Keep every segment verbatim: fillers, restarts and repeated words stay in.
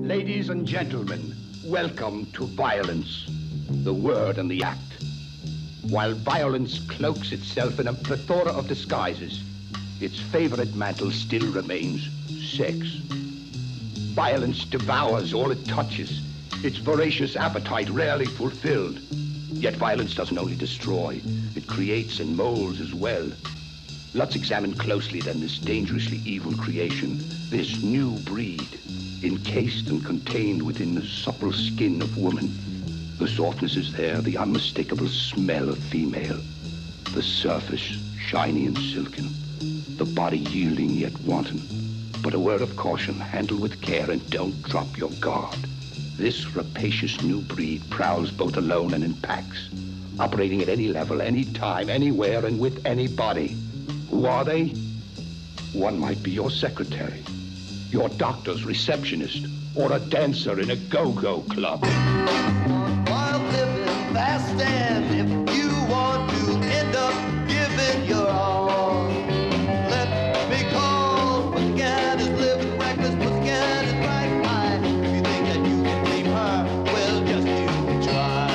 Ladies and gentlemen, welcome to violence, the word and the act. While violence cloaks itself in a plethora of disguises, its favorite mantle still remains sex. Violence devours all it touches, its voracious appetite rarely fulfilled. Yet violence doesn't only destroy, it creates and molds as well. Let's examine closely then this dangerously evil creation, this new breed, encased and contained within the supple skin of woman. The softness is there, the unmistakable smell of female. The surface, shiny and silken. The body yielding yet wanton. But a word of caution, handle with care and don't drop your guard. This rapacious new breed prowls both alone and in packs, operating at any level, any time, anywhere, and with anybody. Who are they? One might be your secretary, your doctor's receptionist, or a dancer in a go-go club. While living fast, and if you want to end up giving your all, let me call. Pussycat is living reckless, Pussycat is right high. If you think that you can tame her, well, just you try.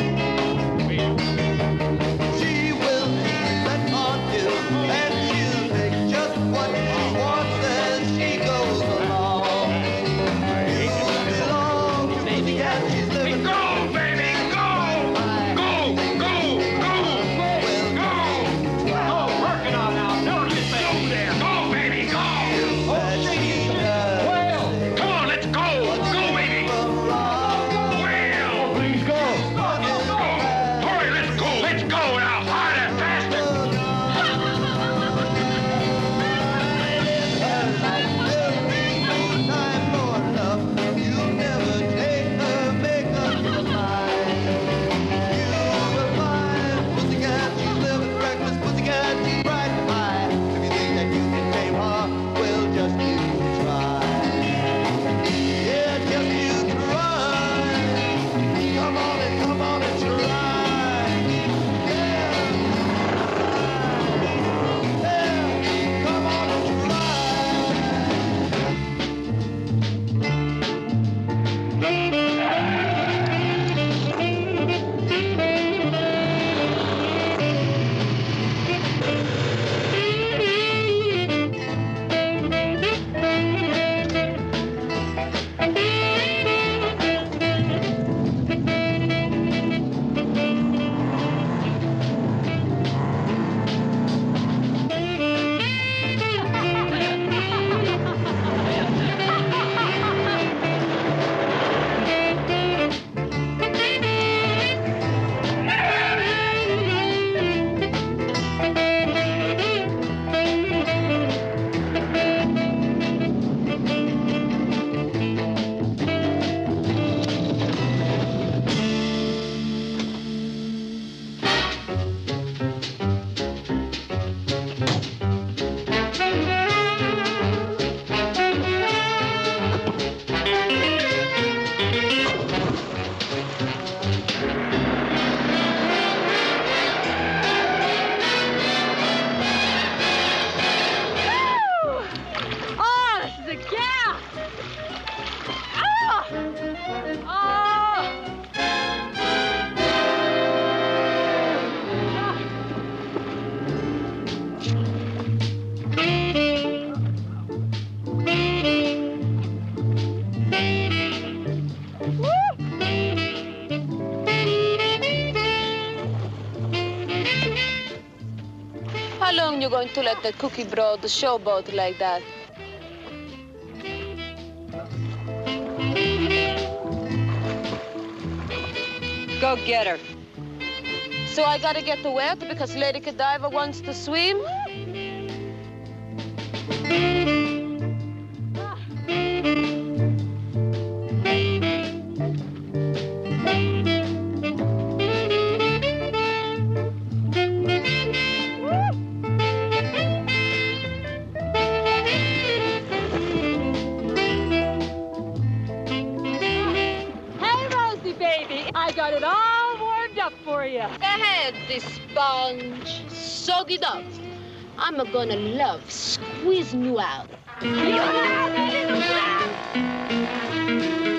She will be let on you, and she'll take just what she wants as she goes along. You belong to Pussycat, she's living. Go, baby, go! Go, go, go! Well, go! Go, working on now. Don't you say. Go there. Go, baby, go! Oh, she does. Well, come on, let's go! Go, baby! Well, please go! Go! Hurry, let's go! Let's go now! Harder, faster! How long you going to let that cookie bro the showboat like that? Go get her. So I gotta get the wet because Lady Godiva wants to swim? I got it all warmed up for you. Go ahead, this sponge. Soak it up. I'm gonna love squeezing you out. You have it in the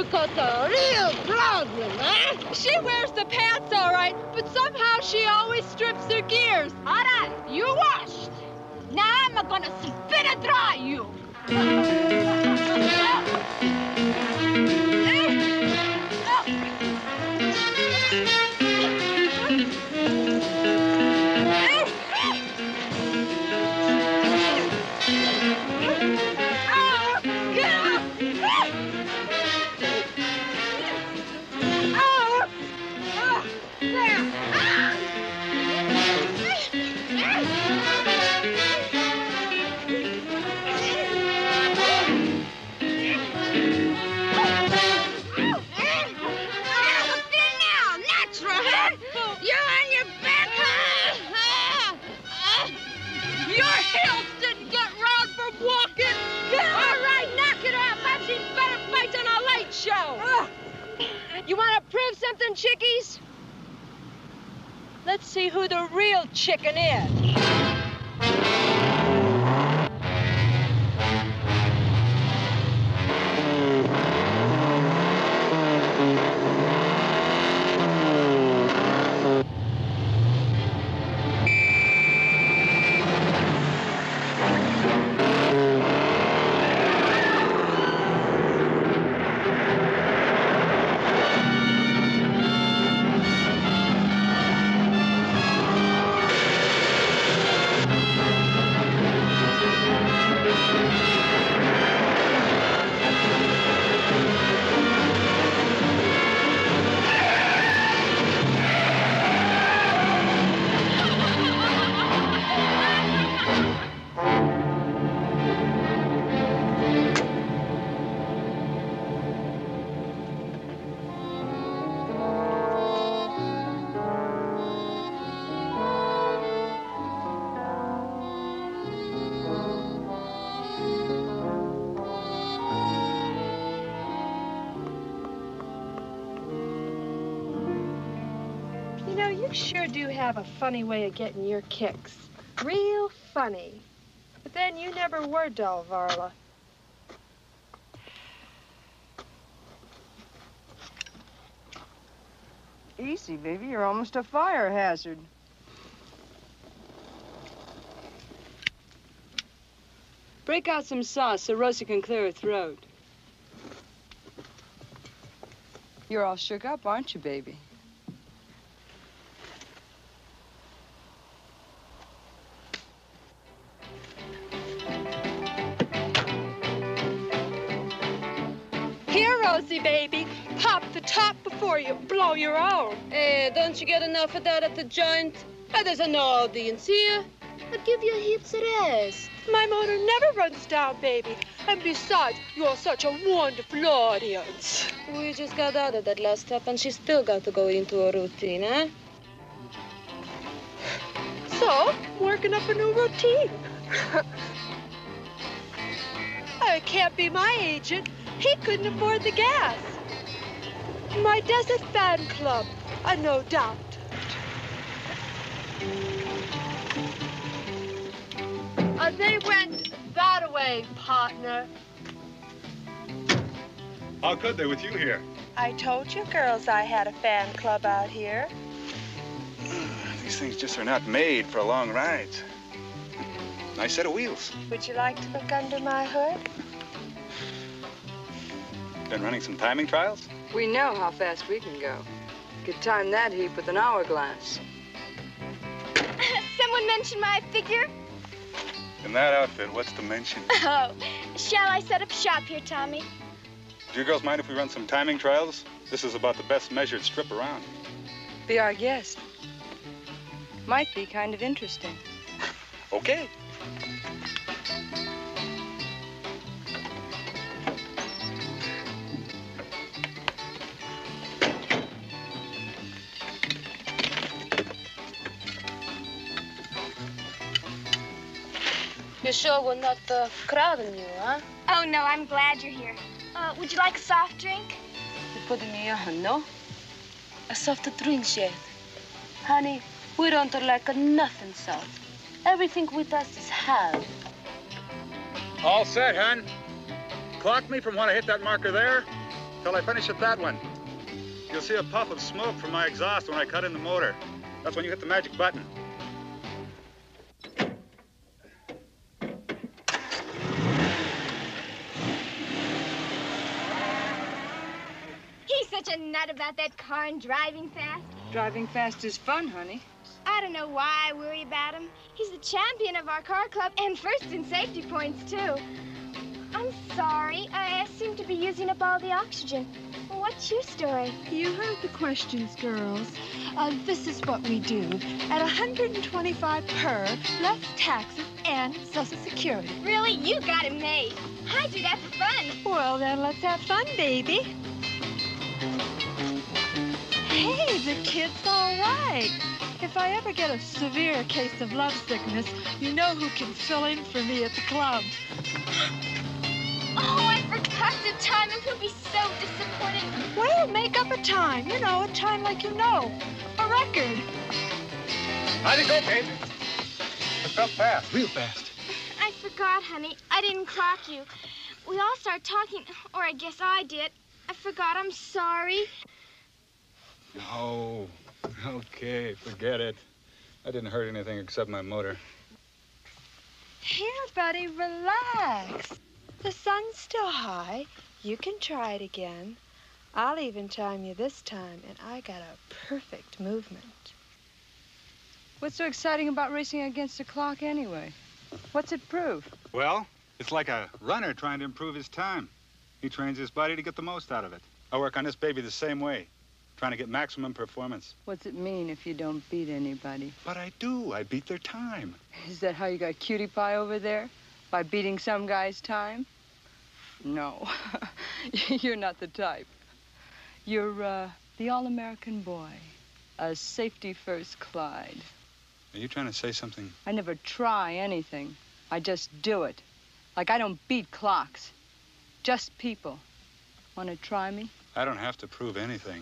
got a real problem, eh? She wears the pants all right, but somehow she always strips her gears. All right, you washed. Now I'm gonna spit it dry you. You want to prove something, chickies? Let's see who the real chicken is. You sure do have a funny way of getting your kicks. Real funny. But then you never were dull, Varla. Easy, baby. You're almost a fire hazard. Break out some sauce so Rosie can clear her throat. You're all shook up, aren't you, baby? Here, Rosie, baby. Pop the top before you blow your own. Hey, don't you get enough of that at the joint? Oh, there's an audience here. I'll give you heaps of rest. My motor never runs down, baby. And besides, you're such a wonderful audience. We just got out of that last step, and she still got to go into a routine, eh? So, working up a new routine. I can't be my agent. He couldn't afford the gas. My desert fan club, uh, no doubt. Uh, they went that way, partner. How could they with you here? I told you girls I had a fan club out here. These things just are not made for long rides. Nice set of wheels. Would you like to look under my hood? Been running some timing trials? We know how fast we can go. Could time that heap with an hourglass. Someone mentioned my figure? In that outfit, what's the mention? Oh, shall I set up shop here, Tommy? Do you girls mind if we run some timing trials? This is about the best measured strip around. Be our guest. Might be kind of interesting. Okay. You sure we're not uh, crowding you, huh? Oh, no, I'm glad you're here. Uh, would you like a soft drink? You're putting me on, no? A soft drink, yet. Honey, we don't like a nothing soft. Everything with us is hard. All set, hon. Clock me from when I hit that marker there till I finish at that one. You'll see a puff of smoke from my exhaust when I cut in the motor. That's when you hit the magic button. He's such a nut about that car and driving fast. Driving fast is fun, honey. I don't know why I worry about him. He's the champion of our car club and first in safety points, too. I'm sorry. I seem to be using up all the oxygen. Well, what's your story? You heard the questions, girls. Uh, this is what we do. At one hundred twenty-five per, less taxes and Social Security. Really? You got it made. I do that for fun. Well, then let's have fun, baby. Hey, the kid's all right. If I ever get a severe case of lovesickness, you know who can fill in for me at the club. Oh, I forgot to time him. He'll be so disappointed. Well, make up a time. You know, a time like you know. A record. How'd it go, Kate? It felt fast. Real fast. I forgot, honey. I didn't clock you. We all started talking, or I guess I did. I forgot. I'm sorry. Oh, okay. Forget it. I didn't hurt anything except my motor. Here, buddy, relax. The sun's still high. You can try it again. I'll even time you this time, and I got a perfect movement. What's so exciting about racing against the clock anyway? What's it prove? Well, it's like a runner trying to improve his time. He trains his body to get the most out of it. I work on this baby the same way, trying to get maximum performance. What's it mean if you don't beat anybody? But I do. I beat their time. Is that how you got cutie pie over there? By beating some guy's time? No, you're not the type. You're uh, the all-American boy, a safety-first Clyde. Are you trying to say something? I never try anything. I just do it. Like I don't beat clocks, just people. Want to try me? I don't have to prove anything.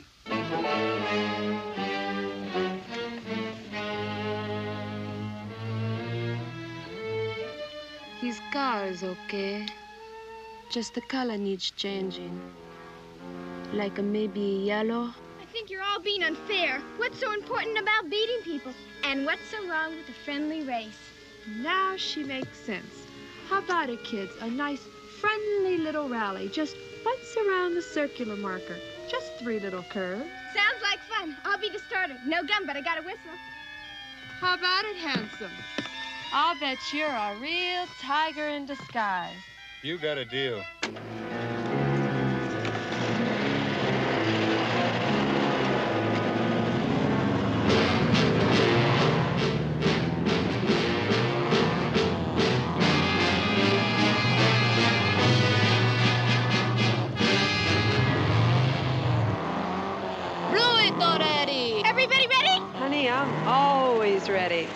His car is okay. Just the color needs changing. Like a maybe yellow. I think you're all being unfair. What's so important about beating people? And what's so wrong with a friendly race? Now she makes sense. How about it, kids? A nice, friendly little rally. Just once around the circular marker. Just three little curves. Sounds like fun. I'll be the starter. No gun, but I got a whistle. How about it, handsome? I'll bet you're a real tiger in disguise. You got a deal. Everybody ready? Honey, I'm always ready.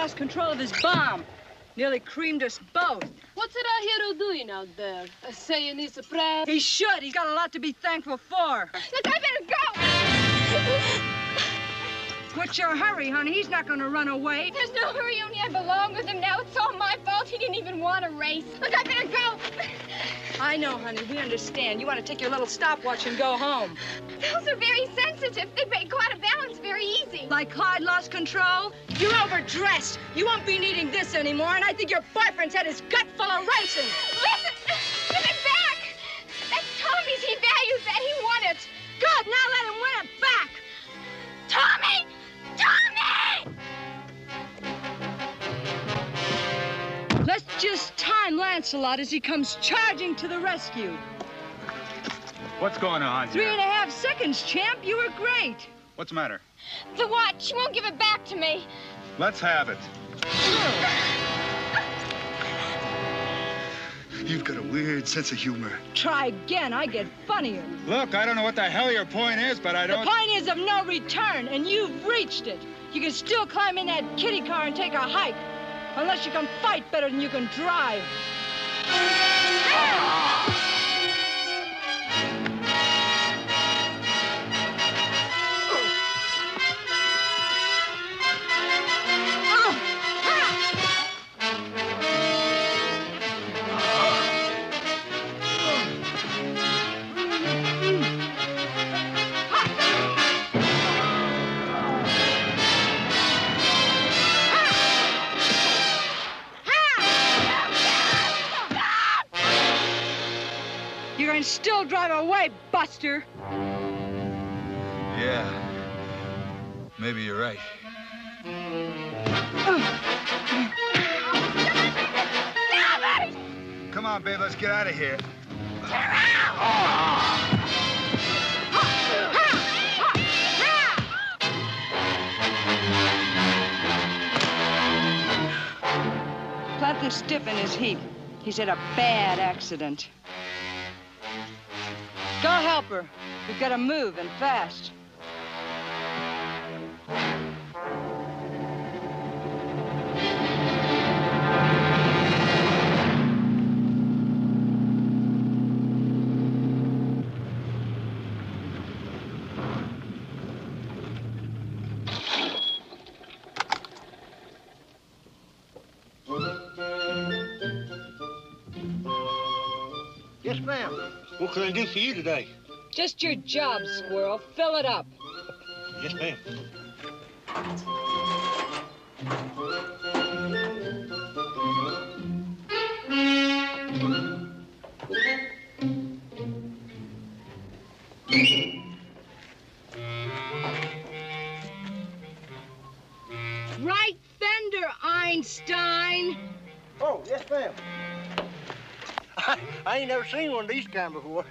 lost control of his bomb. Nearly creamed us both. What's that hero doing out there? Uh, saying he's a prayer? He should. He's got a lot to be thankful for. Look, I better go. What's your hurry, honey? He's not going to run away. There's no hurry, only I belong with him now. It's all my fault. He didn't even want to race. Look, I better go. I know, honey. We understand. You want to take your little stopwatch and go home. Those are very sensitive. They break go out of balance very easy. Like Clyde lost control? You're overdressed. You won't be needing this anymore, and I think your boyfriend's had his gut full of racing. Listen, give it back. That's Tommy's. He values that. He won it. Good, now let him win it back. Tommy! Tommy! Let's just time Lancelot as he comes charging to the rescue. What's going on Three here? and a half seconds, champ. You were great. What's the matter? The watch. She won't give it back to me. Let's have it. You've got a weird sense of humor. Try again. I get funnier. Look, I don't know what the hell your point is, but I don't... The point is of no return, and you've reached it. You can still climb in that kiddie car and take a hike, unless you can fight better than you can drive. Still drive away, Buster. Yeah. Maybe you're right. Come on, babe, let's get out of here. Plant the stiff in his heap. He's had a bad accident. Go help her. We've got to move, and fast. Yes, ma'am. What can I do for you today? Just your job, squirrel. Fill it up. Yes, ma'am. Right fender, Einstein. Oh, yes, ma'am. I, I ain't never seen one of these kind before.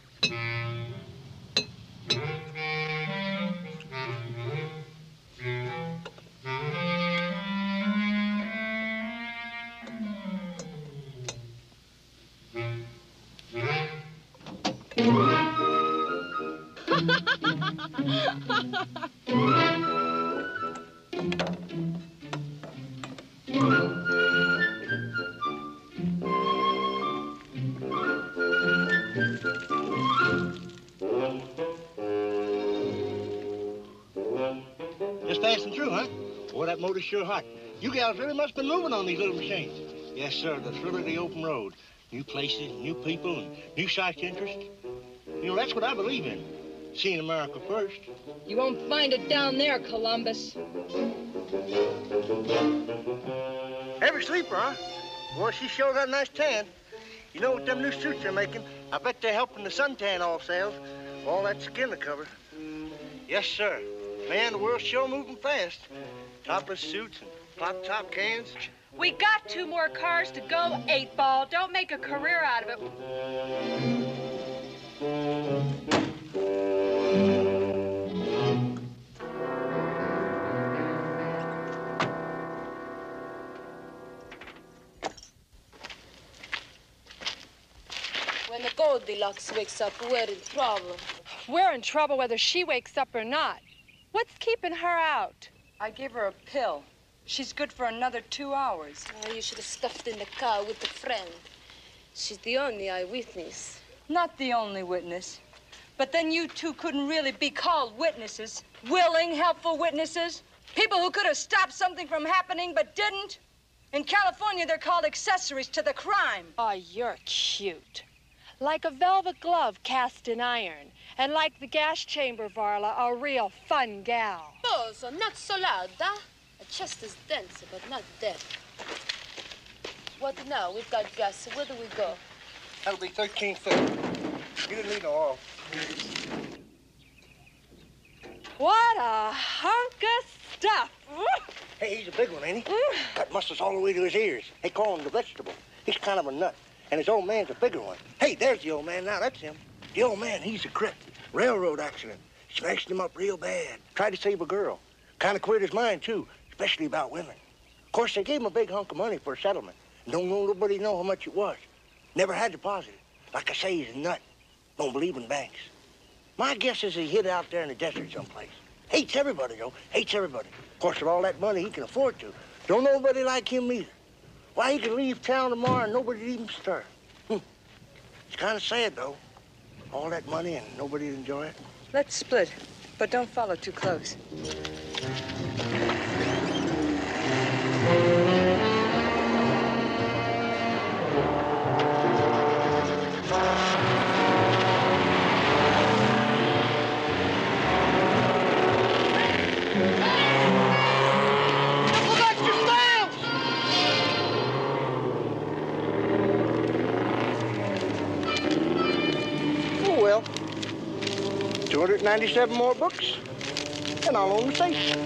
Just passing through, huh? Boy, that motor's sure hot. You gals really must have been moving on these little machines. Yes, sir, the thrill of the open road. New places, new people, and new sights interest. You know, that's what I believe in. Seeing America first. You won't find it down there, Columbus. Heavy sleeper, huh? Boy, she sure got a nice tan. You know, with them new suits they're making, I bet they're helping the suntan off sales. All that skin to cover. Yes, sir. Man, the world's sure moving fast. Topless suits and pop top cans. We got two more cars to go, eight ball. Don't make a career out of it. When the Goldilocks wakes up, we're in trouble. We're in trouble whether she wakes up or not. What's keeping her out? I gave her a pill. She's good for another two hours. Oh, you should have stuffed in the car with a friend. She's the only eyewitness. Not the only witness. But then you two couldn't really be called witnesses. Willing, helpful witnesses. People who could have stopped something from happening but didn't. In California, they're called accessories to the crime. Oh, you're cute. Like a velvet glove cast in iron. And like the gas chamber, Varla, a real fun gal. Oh, so not so loud, huh? A chest is dense, but not dead. What now? We've got gas, so where do we go? That'll be thirteen fifty. You didn't need no oil. What a hunk of stuff. Hey, he's a big one, ain't he? Mm. Got muscles all the way to his ears. They call him the vegetable. He's kind of a nut. And his old man's a bigger one. Hey, there's the old man now. That's him. The old man, he's a crip. Railroad accident. Smashed him up real bad. Tried to save a girl. Kind of queered his mind, too, especially about women. Of course, they gave him a big hunk of money for a settlement. And don't know nobody know how much it was. Never had deposited. Like I say, he's a nut. Don't believe in banks. My guess is he hid out there in the desert someplace. Hates everybody, though. Hates everybody. Of course, with all that money, he can afford to. Don't nobody like him either. Why, he could leave town tomorrow and nobody'd even stir. Hm. It's kind of sad, though. All that money and nobody'd enjoy it. Let's split, but don't follow too close. two hundred ninety-seven more books, and I'll own the station.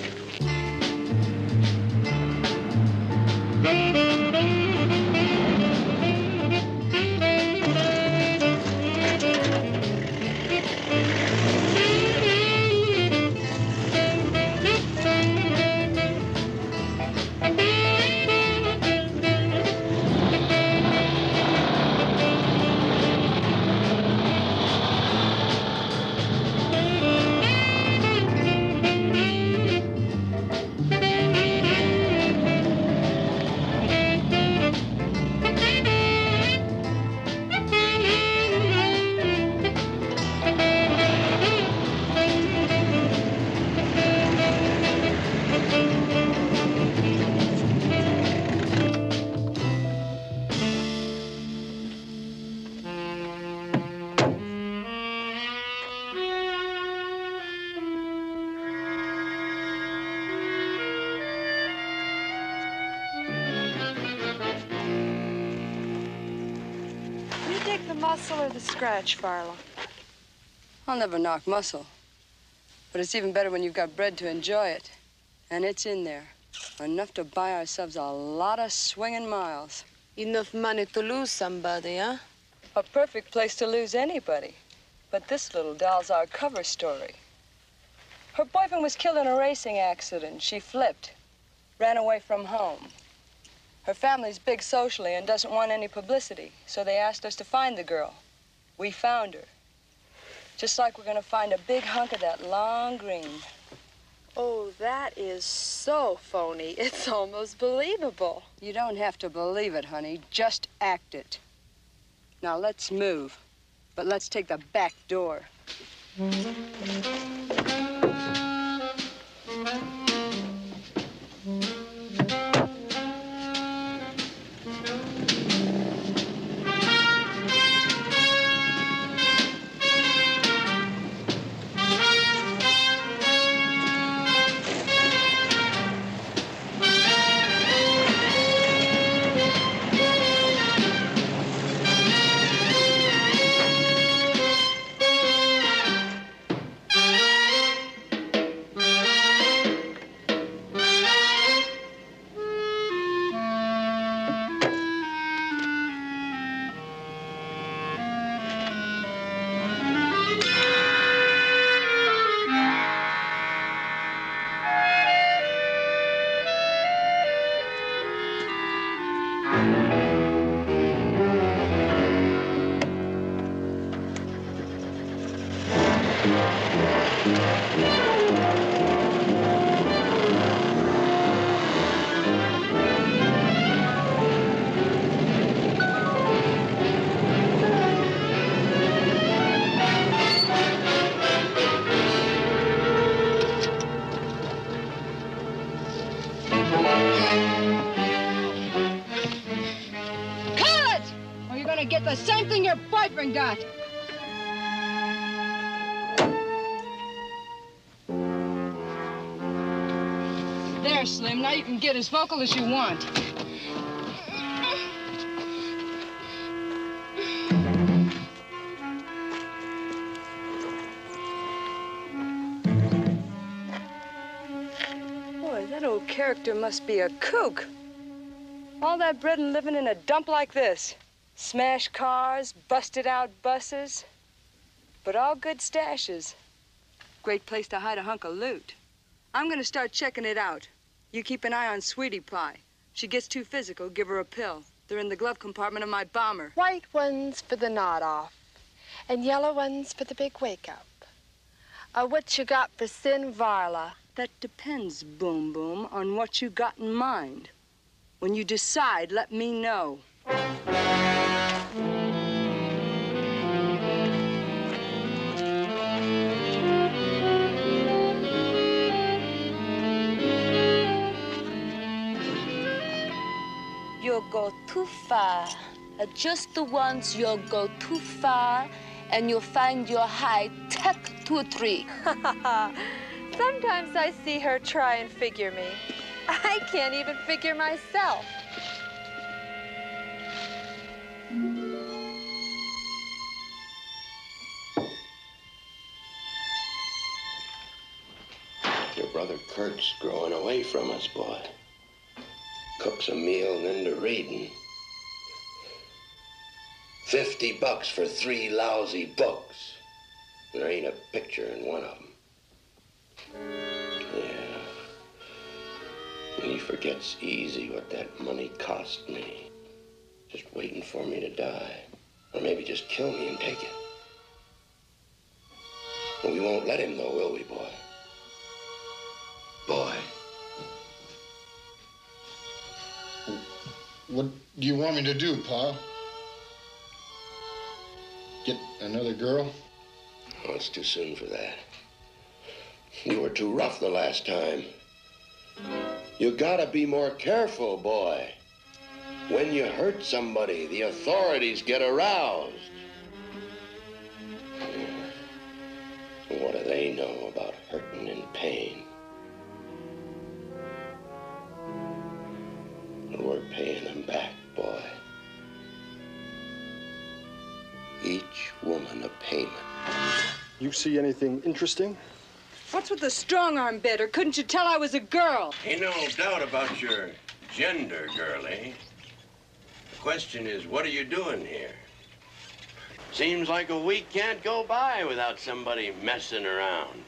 Muscle or the scratch, Varla? I'll never knock muscle. But it's even better when you've got bread to enjoy it. And it's in there. Enough to buy ourselves a lot of swinging miles. Enough money to lose somebody, huh? A perfect place to lose anybody. But this little doll's our cover story. Her boyfriend was killed in a racing accident. She flipped, ran away from home. Her family's big socially and doesn't want any publicity, so they asked us to find the girl. We found her. Just like we're gonna find a big hunk of that long green. Oh, that is so phony. It's almost believable. You don't have to believe it, honey. Just act it. Now, let's move. But let's take the back door. get the same thing your boyfriend got. There, Slim. Now you can get as vocal as you want. Boy, that old character must be a kook. All that bread and living in a dump like this. Smashed cars, busted out buses, but all good stashes. Great place to hide a hunk of loot. I'm gonna start checking it out. You keep an eye on Sweetie Pie. If she gets too physical, give her a pill. They're in the glove compartment of my bomber. White ones for the nod off, and yellow ones for the big wake up. Uh, what you got for Sin Varla? That depends, Boom Boom, on what you got in mind. When you decide, let me know. You'll go too far. Uh, Just the once you'll go too far, and you'll find your high tech to a tree. Sometimes I see her try and figure me. I can't even figure myself. Your brother Kurt's growing away from us, boy. Cooks a meal and then to reading. Fifty bucks for three lousy books. There ain't a picture in one of them. Yeah. And he forgets easy what that money cost me. Just waiting for me to die. Or maybe just kill me and take it. But we won't let him though, will we, boy? Boy. What do you want me to do, Pa? Get another girl? Oh, it's too soon for that. You were too rough the last time. You gotta be more careful, boy. When you hurt somebody, the authorities get aroused. Yeah. What do they know about hurting and pain? And we're paying them back, boy. Each woman a payment. You see anything interesting? What's with the strong-arm bit, or couldn't you tell I was a girl? Ain't no doubt about your gender, girlie. The question is, what are you doing here? Seems like a week can't go by without somebody messing around.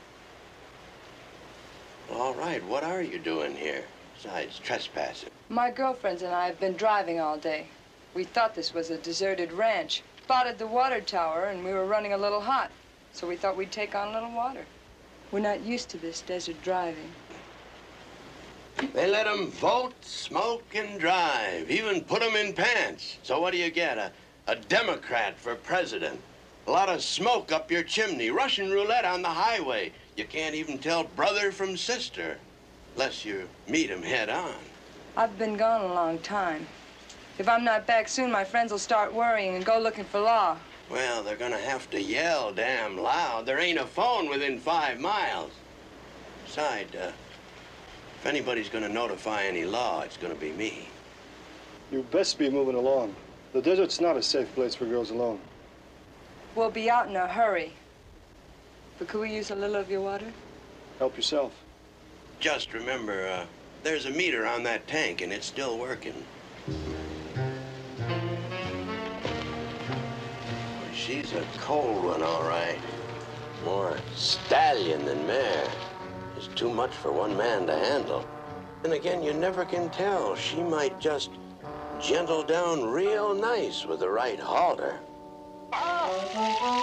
All right, what are you doing here, besides trespassing? My girlfriends and I have been driving all day. We thought this was a deserted ranch. Spotted the water tower, and we were running a little hot. So we thought we'd take on a little water. We're not used to this desert driving. They let them vote, smoke, and drive, even put them in pants. So what do you get? A, a Democrat for president. A lot of smoke up your chimney, Russian roulette on the highway. You can't even tell brother from sister, unless you meet him head on. I've been gone a long time. If I'm not back soon, my friends will start worrying and go looking for law. Well, they're gonna have to yell damn loud. There ain't a phone within five miles. Besides, uh, if anybody's gonna notify any law, it's gonna be me. You best be moving along. The desert's not a safe place for girls alone. We'll be out in a hurry. But could we use a little of your water? Help yourself. Just remember, uh, there's a meter on that tank, and it's still working. She's a cold one, all right. More stallion than mare. It's too much for one man to handle. And again, you never can tell. She might just gentle down real nice with the right halter. Oh,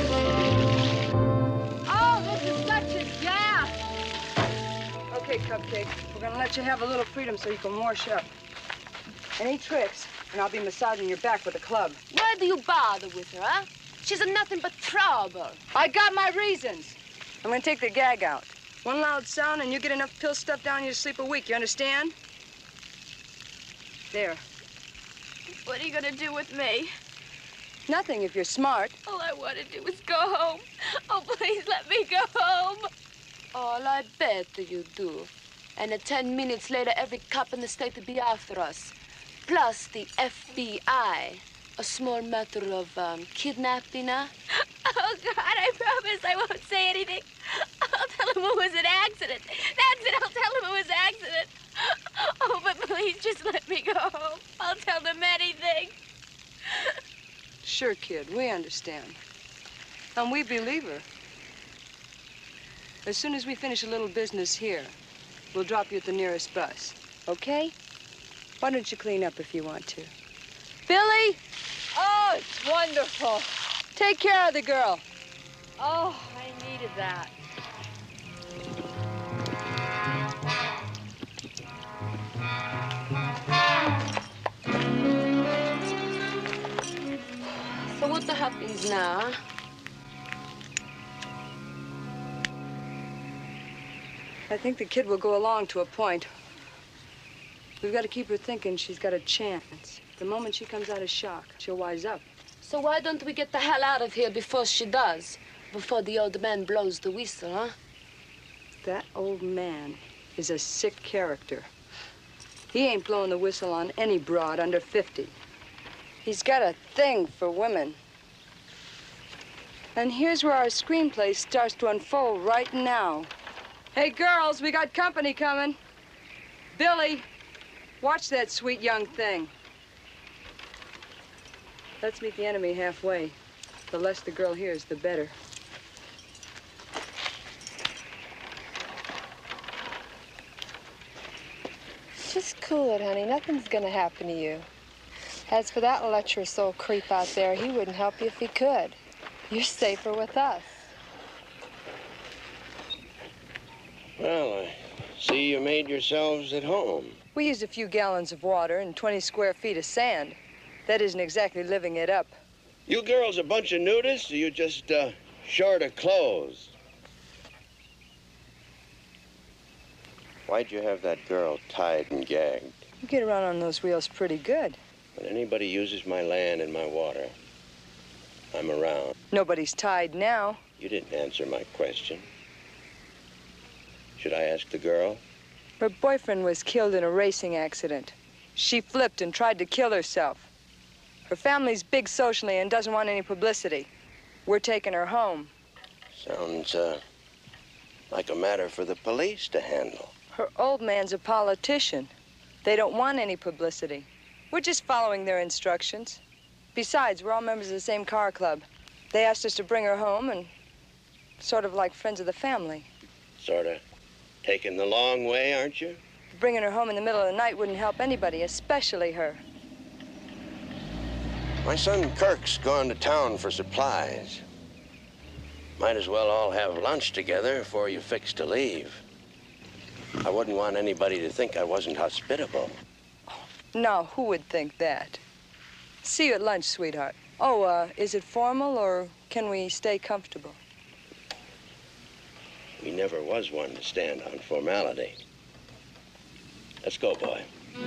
this is such a gas. Okay, Cupcake, we're gonna let you have a little freedom so you can wash up. Any tricks, and I'll be massaging your back with a club. Why do you bother with her, huh? She's a nothing but trouble. I got my reasons. I'm gonna take the gag out. One loud sound and you get enough pill stuff down you to sleep a week, you understand? There. What are you gonna do with me? Nothing if you're smart. All I want to do is go home. Oh, please let me go home. All I bet you do. And at ten minutes later, every cop in the state will be after us. Plus the F B I. A small matter of um, kidnapping, huh? Oh, God, I promise I won't say anything. I'll tell him it was an accident. That's it, I'll tell him it was an accident. Oh, but please just let me go home. I'll tell them anything. Sure, kid, we understand. And we believe her. As soon as we finish a little business here, we'll drop you at the nearest bus, okay? Why don't you clean up if you want to? Billie! Oh, it's wonderful. Take care of the girl. Oh, I needed that. So what the happens now? I think the kid will go along to a point. We've got to keep her thinking she's got a chance. The moment she comes out of shock, she'll wise up. So why don't we get the hell out of here before she does? Before the old man blows the whistle, huh? That old man is a sick character. He ain't blowing the whistle on any broad under fifty. He's got a thing for women. And here's where our screenplay starts to unfold right now. Hey, girls, we got company coming. Billie, watch that sweet young thing. Let's meet the enemy halfway. The less the girl hears, the better. Just cool it, honey. Nothing's gonna happen to you. As for that lecherous old creep out there, he wouldn't help you if he could. You're safer with us. Well, I see you made yourselves at home. We used a few gallons of water and twenty square feet of sand. That isn't exactly living it up. You girls a bunch of nudists, or you just, uh, short of clothes? Why'd you have that girl tied and gagged? You get around on those wheels pretty good. When anybody uses my land and my water, I'm around. Nobody's tied now. You didn't answer my question. Should I ask the girl? Her boyfriend was killed in a racing accident. She flipped and tried to kill herself. Her family's big socially and doesn't want any publicity. We're taking her home. Sounds, uh, like a matter for the police to handle. Her old man's a politician. They don't want any publicity. We're just following their instructions. Besides, we're all members of the same car club. They asked us to bring her home and sort of like friends of the family. Sort of taking the long way, aren't you? Bringing her home in the middle of the night wouldn't help anybody, especially her. My son Kirk's gone to town for supplies. Might as well all have lunch together before you fix to leave. I wouldn't want anybody to think I wasn't hospitable. Now, who would think that? See you at lunch, sweetheart. Oh, uh, is it formal or can we stay comfortable? He never was one to stand on formality. Let's go, boy.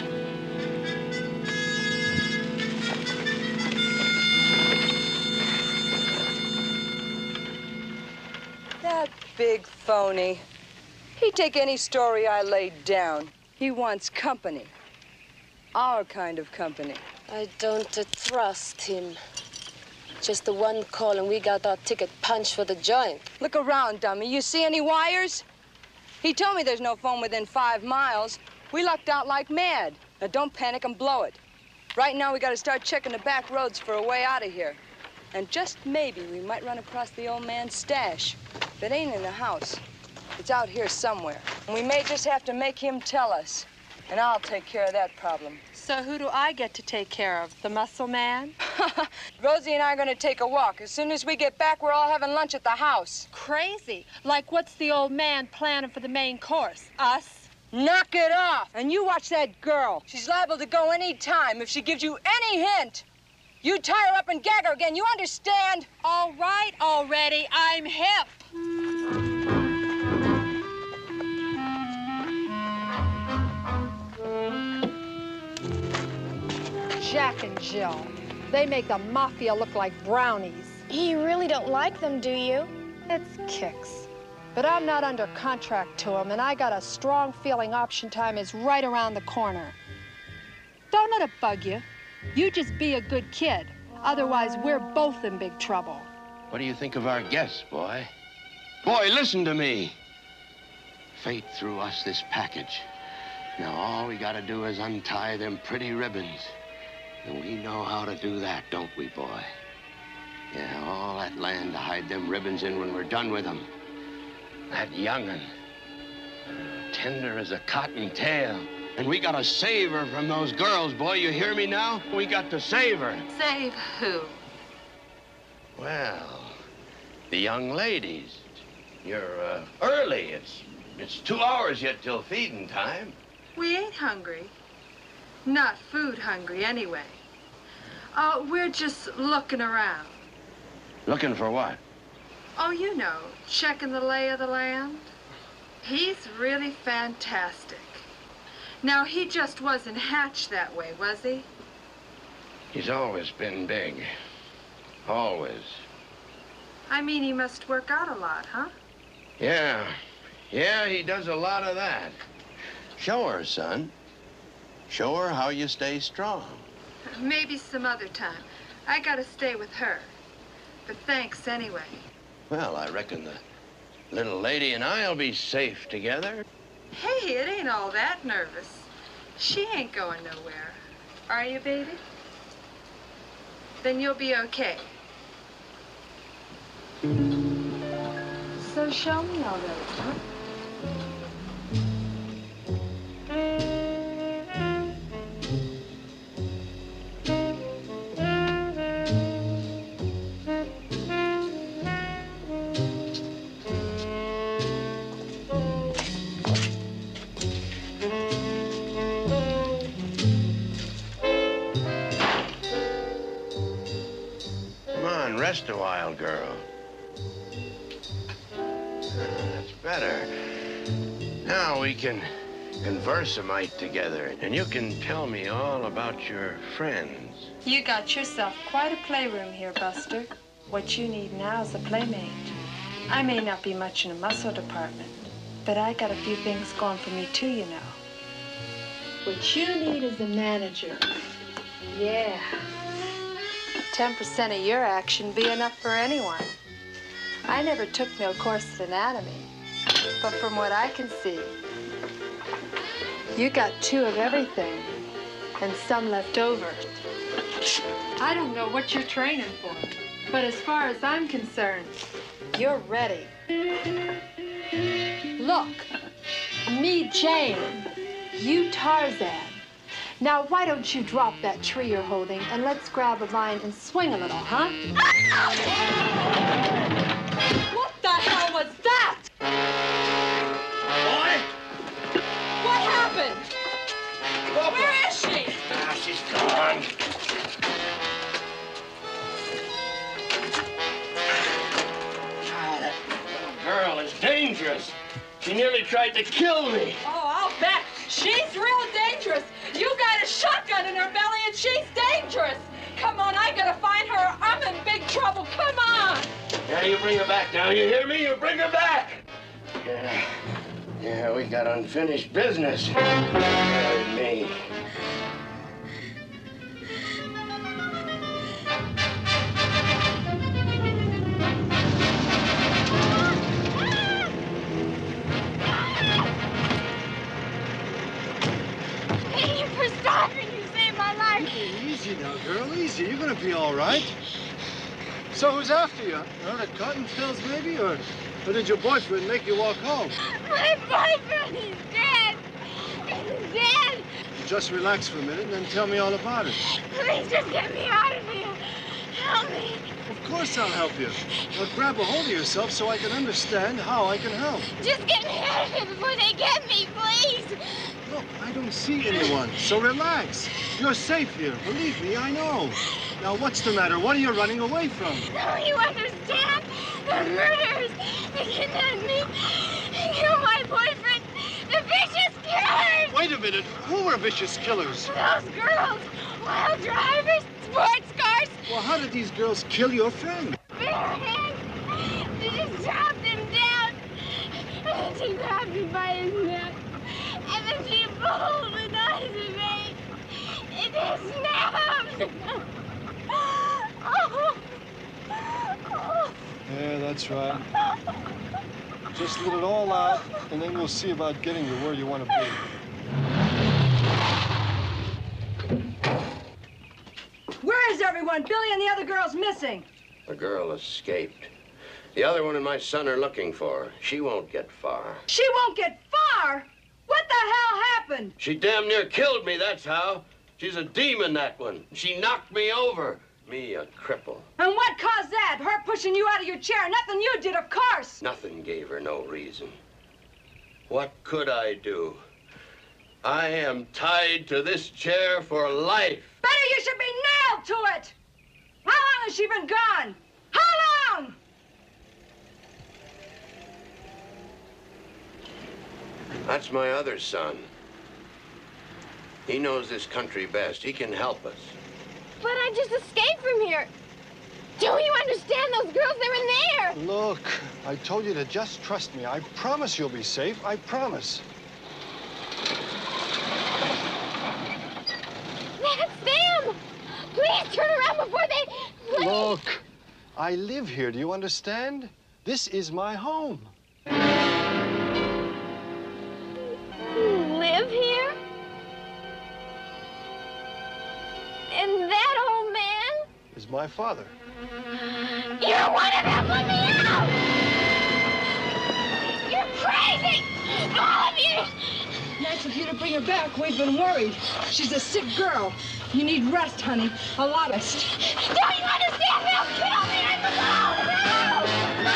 That big phony. He'd take any story I laid down. He wants company. Our kind of company. I don't uh, trust him. Just the one call and we got our ticket punched for the joint. Look around, dummy. You see any wires? He told me there's no phone within five miles. We lucked out like mad. Now don't panic and blow it. Right now we gotta start checking the back roads for a way out of here. And just maybe we might run across the old man's stash. If it ain't in the house, it's out here somewhere. And we may just have to make him tell us. And I'll take care of that problem. So who do I get to take care of? The muscle man? Rosie and I are gonna take a walk. As soon as we get back, we're all having lunch at the house. Crazy. Like, what's the old man planning for the main course? Us? Knock it off. And you watch that girl. She's liable to go any time if she gives you any hint. You tie her up and gag her again, you understand? All right already, I'm hip. Jack and Jill. They make the mafia look like brownies. You really don't like them, do you? It's kicks. But I'm not under contract to them, and I got a strong feeling option time is right around the corner. Don't let it bug you. You just be a good kid. Otherwise, we're both in big trouble. What do you think of our guests, boy? Boy, listen to me. Fate threw us this package. Now all we gotta do is untie them pretty ribbons. And we know how to do that, don't we, boy? Yeah, all that land to hide them ribbons in when we're done with them. That young'un, tender as a cottontail. And we gotta save her from those girls, boy. You hear me now? We got to save her. Save who? Well, the young ladies. You're uh, early. It's, it's two hours yet till feeding time. We ain't hungry. Not food hungry, anyway. Uh, we're just looking around. Looking for what? Oh, you know, checking the lay of the land. He's really fantastic. Now, he just wasn't hatched that way, was he? He's always been big. Always. I mean, he must work out a lot, huh? Yeah. Yeah, he does a lot of that. Show her, son. Show her how you stay strong. Maybe some other time. I gotta stay with her. But thanks anyway. Well, I reckon the little lady and I'll be safe together. Hey, it ain't all that nervous. She ain't going nowhere. Are you, baby? Then you'll be okay. So show me all those, huh? Rest a while, girl. That's better. Now we can converse a mite together, and you can tell me all about your friends. You got yourself quite a playroom here, Buster. What you need now is a playmate. I may not be much in the muscle department, but I got a few things going for me, too, you know. What you need is a manager. Yeah. ten percent of your action be enough for anyone. I never took no course in anatomy, but from what I can see, you got two of everything and some left over. I don't know what you're training for, but as far as I'm concerned, you're ready. Look, me, Jane, you, Tarzan. Now, why don't you drop that tree you're holding and let's grab a vine and swing a little, huh? What the hell was that? Boy! What happened? Look. Where is she? Ah, she's gone. Ah, that little girl is dangerous. She nearly tried to kill me. Oh, I'll bet. She's real dangerous. You got a shotgun in her belly and she's dangerous. Come on, I gotta find her. I'm in big trouble. Come on. Yeah, you bring her back now. You hear me? You bring her back. Yeah, yeah, we got unfinished business. Her and me. Easy now, girl, easy. You're gonna be all right. So who's after you? Are the cottontails, maybe? Or, or did your boyfriend make you walk home? My boyfriend is dead. He's dead. Just relax for a minute and then tell me all about it. Please just get me out of here. Help me. Of course I'll help you. But grab a hold of yourself so I can understand how I can help. Just get me out of here before they get me, please. Look, I don't see anyone, so relax. You're safe here. Believe me, I know. Now, what's the matter? What are you running away from? Don't you understand? The murderers. They kidnapped me. They killed my boyfriend. The vicious killers. Wait a minute. Who are vicious killers? Those girls. Wild drivers. Sports cars. did these girls kill your friend? She just dropped him down, and then she grabbed him by his neck, and then she pulled the knife in me. It just snapped. Oh. Oh. Yeah, that's right. Just let it all out, and then we'll see about getting you where you want to be. Where is everyone? Billie and the other girl's missing. The girl escaped. The other one and my son are looking for her. She won't get far. She won't get far? What the hell happened? She damn near killed me, that's how. She's a demon, that one. She knocked me over. Me, a cripple. And what caused that? Her pushing you out of your chair. Nothing you did, of course. Nothing gave her no reason. What could I do? I am tied to this chair for life. Better you should be nailed to it. How long has she been gone? How long? That's my other son. He knows this country best. He can help us. But I just escaped from here. Don't you understand? Those girls, they're in there. Look, I told you to just trust me. I promise you'll be safe. I promise. That's them. Please turn around before they... Please. Look, I live here. Do you understand? This is my home. You live here? And that old man? Is my father. You're one of them! Let me out! You're crazy! All of you! Nice of you to bring her back. We've been worried. She's a sick girl. You need rest, honey. A lot of rest. Don't you understand? They'll kill me! I'm alone! No!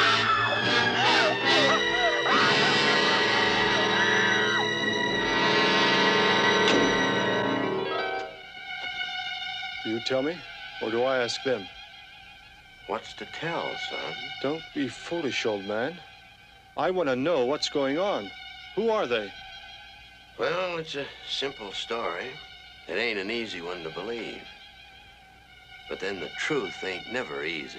Do you tell me, or do I ask them? What's to tell, son? Don't be foolish, old man. I want to know what's going on. Who are they? Well, it's a simple story. It ain't an easy one to believe. But then the truth ain't never easy.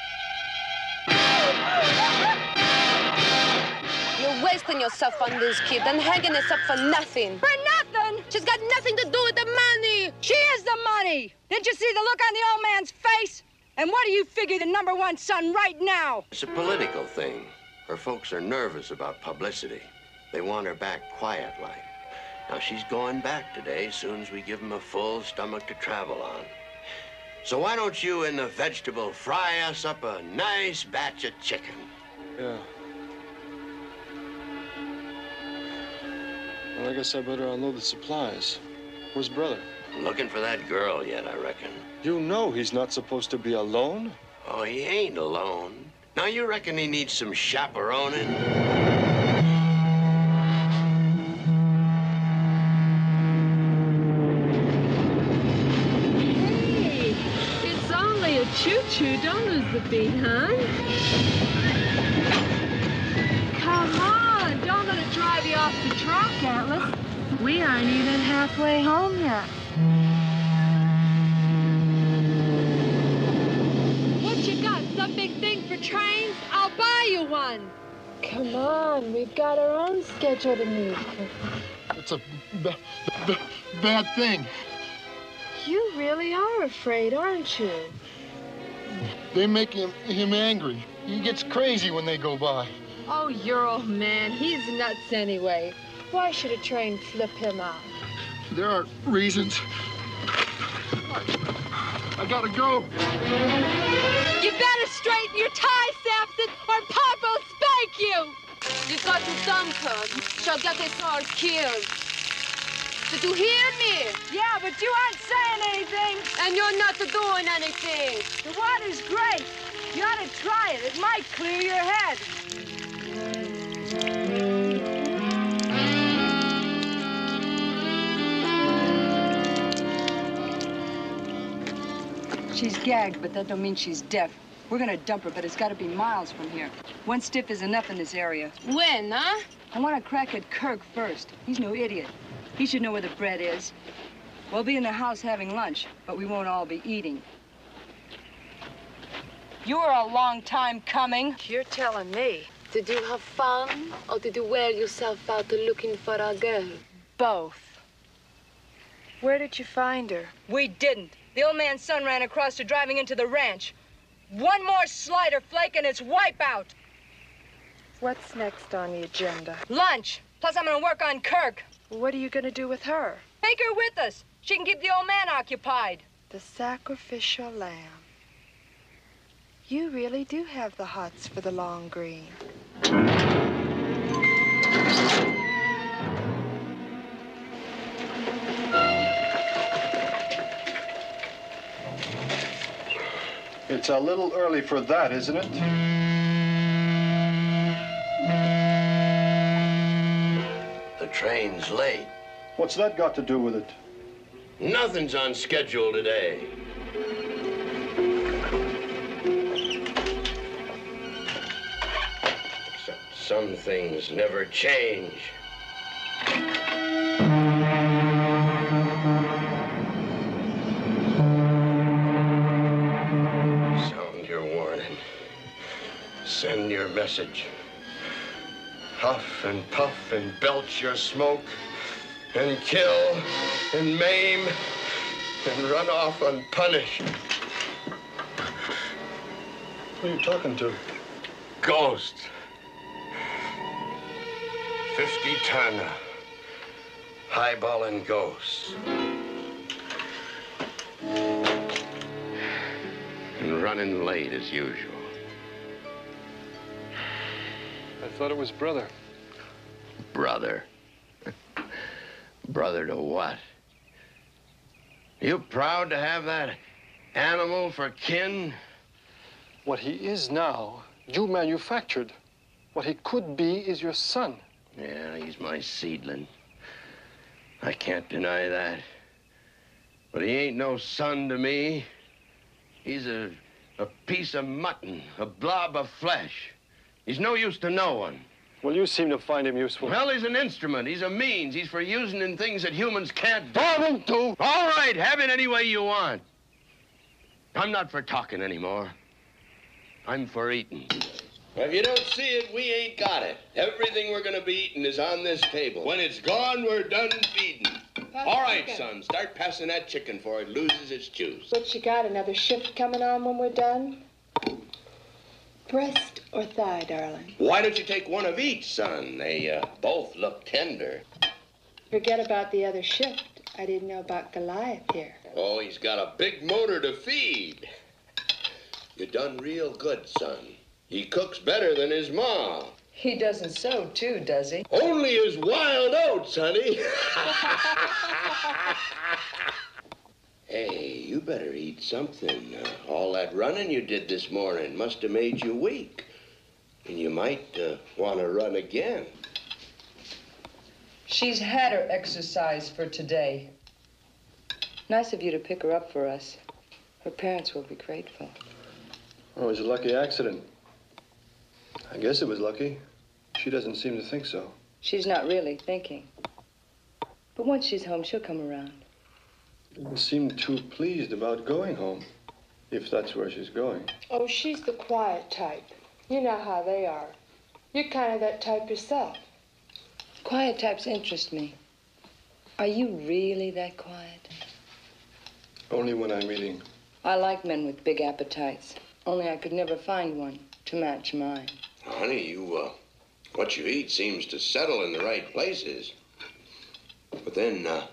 You're wasting yourself on this kid and hanging us up for nothing. For nothing? She's got nothing to do with the money. She is the money. Didn't you see the look on the old man's face? And what do you figure the number one son right now? It's a political thing. Her folks are nervous about publicity. They want her back quiet-like. Now, she's going back today, soon as we give them a full stomach to travel on. So why don't you and the vegetable fry us up a nice batch of chicken? Yeah. Well, I guess I better unload the supplies. Where's brother? Looking for that girl yet, I reckon. You know he's not supposed to be alone. Oh, he ain't alone. Now, you reckon he needs some chaperoning? Hey, it's only a choo-choo. Don't lose the beat, hon. Come on, don't let it drive you off the track, Atlas. We aren't even halfway home yet. What you got? Some big thing for trains? I'll buy you one. Come on, we've got our own schedule to meet. It's a ba ba bad thing. You really are afraid, aren't you? They make him, him angry. He gets crazy when they go by. Oh, your old man. He's nuts anyway. Why should a train flip him out? There are reasons. I gotta go. You better straighten your tie, Samson, or Pop will spank you! You got to dump her. She'll get us all killed. Did you hear me? Yeah, but you aren't saying anything. And you're not doing anything. The water's great. You ought to try it. It might clear your head. She's gagged, but that don't mean she's deaf. We're gonna dump her, but it's gotta be miles from here. One stiff is enough in this area. When, huh? I want to crack at Kirk first. He's no idiot. He should know where the bread is. We'll be in the house having lunch, but we won't all be eating. You were a long time coming. You're telling me. Did you have fun, or did you wear yourself out looking for a girl? Both. Where did you find her? We didn't. The old man's son ran across her driving into the ranch. One more slider flake and it's wipeout. What's next on the agenda? Lunch. Plus, I'm gonna work on Kirk. What are you gonna do with her? Take her with us. She can keep the old man occupied. The sacrificial lamb. You really do have the hots for the long green. It's a little early for that, isn't it? The train's late. What's that got to do with it? Nothing's on schedule today. Except some things never change. Sound your warning. Send your message. Huff and puff and belch your smoke. And kill, and maim, and run off unpunished. Who are you talking to? Ghost. Fifty ton. Highballing ghosts. And running late as usual. I thought it was brother. Brother. Brother to what? You proud to have that animal for kin? What he is now, you manufactured. What he could be is your son. Yeah, he's my seedling. I can't deny that. But he ain't no son to me. He's a, a piece of mutton, a blob of flesh. He's no use to no one. Well, you seem to find him useful. Well, he's an instrument. He's a means. He's for using in things that humans can't do. Darling, do. All right, have it any way you want. I'm not for talking anymore. I'm for eating. If you don't see it, we ain't got it. Everything we're gonna be eating is on this table. When it's gone, we're done feeding. All right, son, start passing that chicken before it loses its juice. What you got, another shift coming on when we're done? Breast or thigh, darling? Why don't you take one of each, son? They uh, both look tender. Forget about the other shift. I didn't know about Goliath here. Oh, he's got a big motor to feed. You done real good, son. He cooks better than his ma. He doesn't sew, too, does he? Only his wild oats, honey. Hey, you better eat something. Uh, all that running you did this morning must have made you weak. And you might uh, want to run again. She's had her exercise for today. Nice of you to pick her up for us. Her parents will be grateful. Oh, it was a lucky accident. I guess it was lucky. She doesn't seem to think so. She's not really thinking. But once she's home, she'll come around. Doesn't seem too pleased about going home, if that's where she's going. Oh, she's the quiet type. You know how they are. You're kind of that type yourself. Quiet types interest me. Are you really that quiet? Only when I'm eating. I like men with big appetites. Only I could never find one to match mine. Honey, you, uh, what you eat seems to settle in the right places. But then, uh,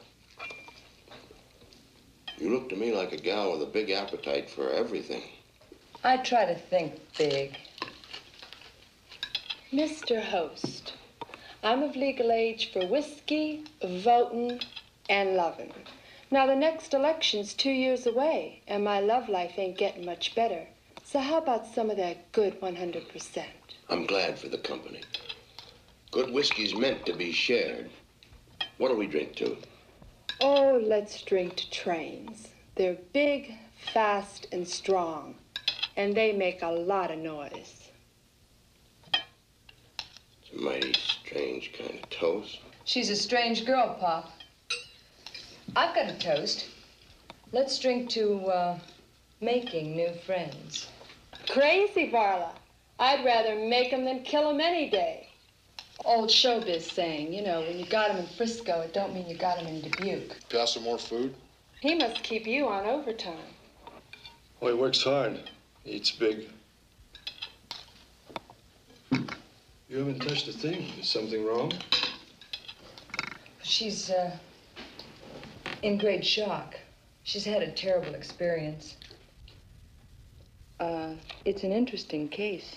you look to me like a gal with a big appetite for everything. I try to think big. Mister Host, I'm of legal age for whiskey, voting, and loving. Now, the next election's two years away, and my love life ain't getting much better. So how about some of that good one hundred percent? I'm glad for the company. Good whiskey's meant to be shared. What'll we drink to? Oh, let's drink to trains. They're big, fast, and strong, and they make a lot of noise. It's a mighty strange kind of toast. She's a strange girl, Pop. I've got a toast. Let's drink to, uh, making new friends. Crazy, Varla. I'd rather make him than kill him any day. Old showbiz saying, you know, when you got him in Frisco, it don't mean you got him in Dubuque. Pass some more food? He must keep you on overtime. Well, he works hard. He eats big. You haven't touched a thing. Is something wrong? She's, uh, in great shock. She's had a terrible experience. Uh, it's an interesting case.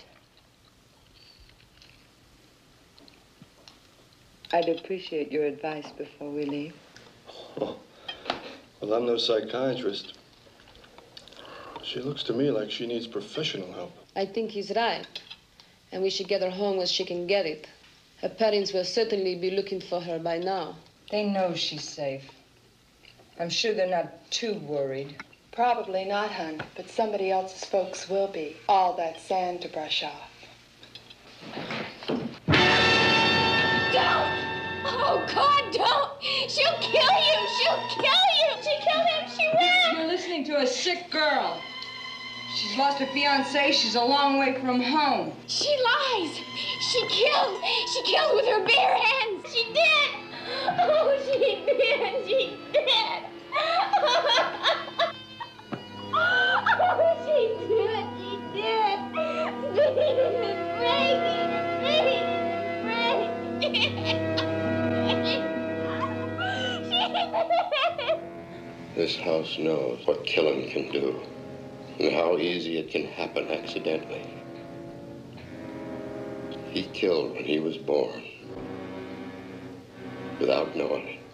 I'd appreciate your advice before we leave. Oh. Well, I'm no psychiatrist. She looks to me like she needs professional help. I think he's right. And we should get her home where she can get it. Her parents will certainly be looking for her by now. They know she's safe. I'm sure they're not too worried. Probably not, hon, but somebody else's folks will be. All that sand to brush off. Don't! Oh, God, don't! She'll kill you! She'll kill you! She killed him! She will! You're listening to a sick girl. She's lost her fiancé. She's a long way from home. She lies! She killed! She killed with her bare hands! She did! Oh, she did! She did! Oh, she did! She did! Break it! Break it! This house knows what killing can do and how easy it can happen accidentally. He killed when he was born without knowing it.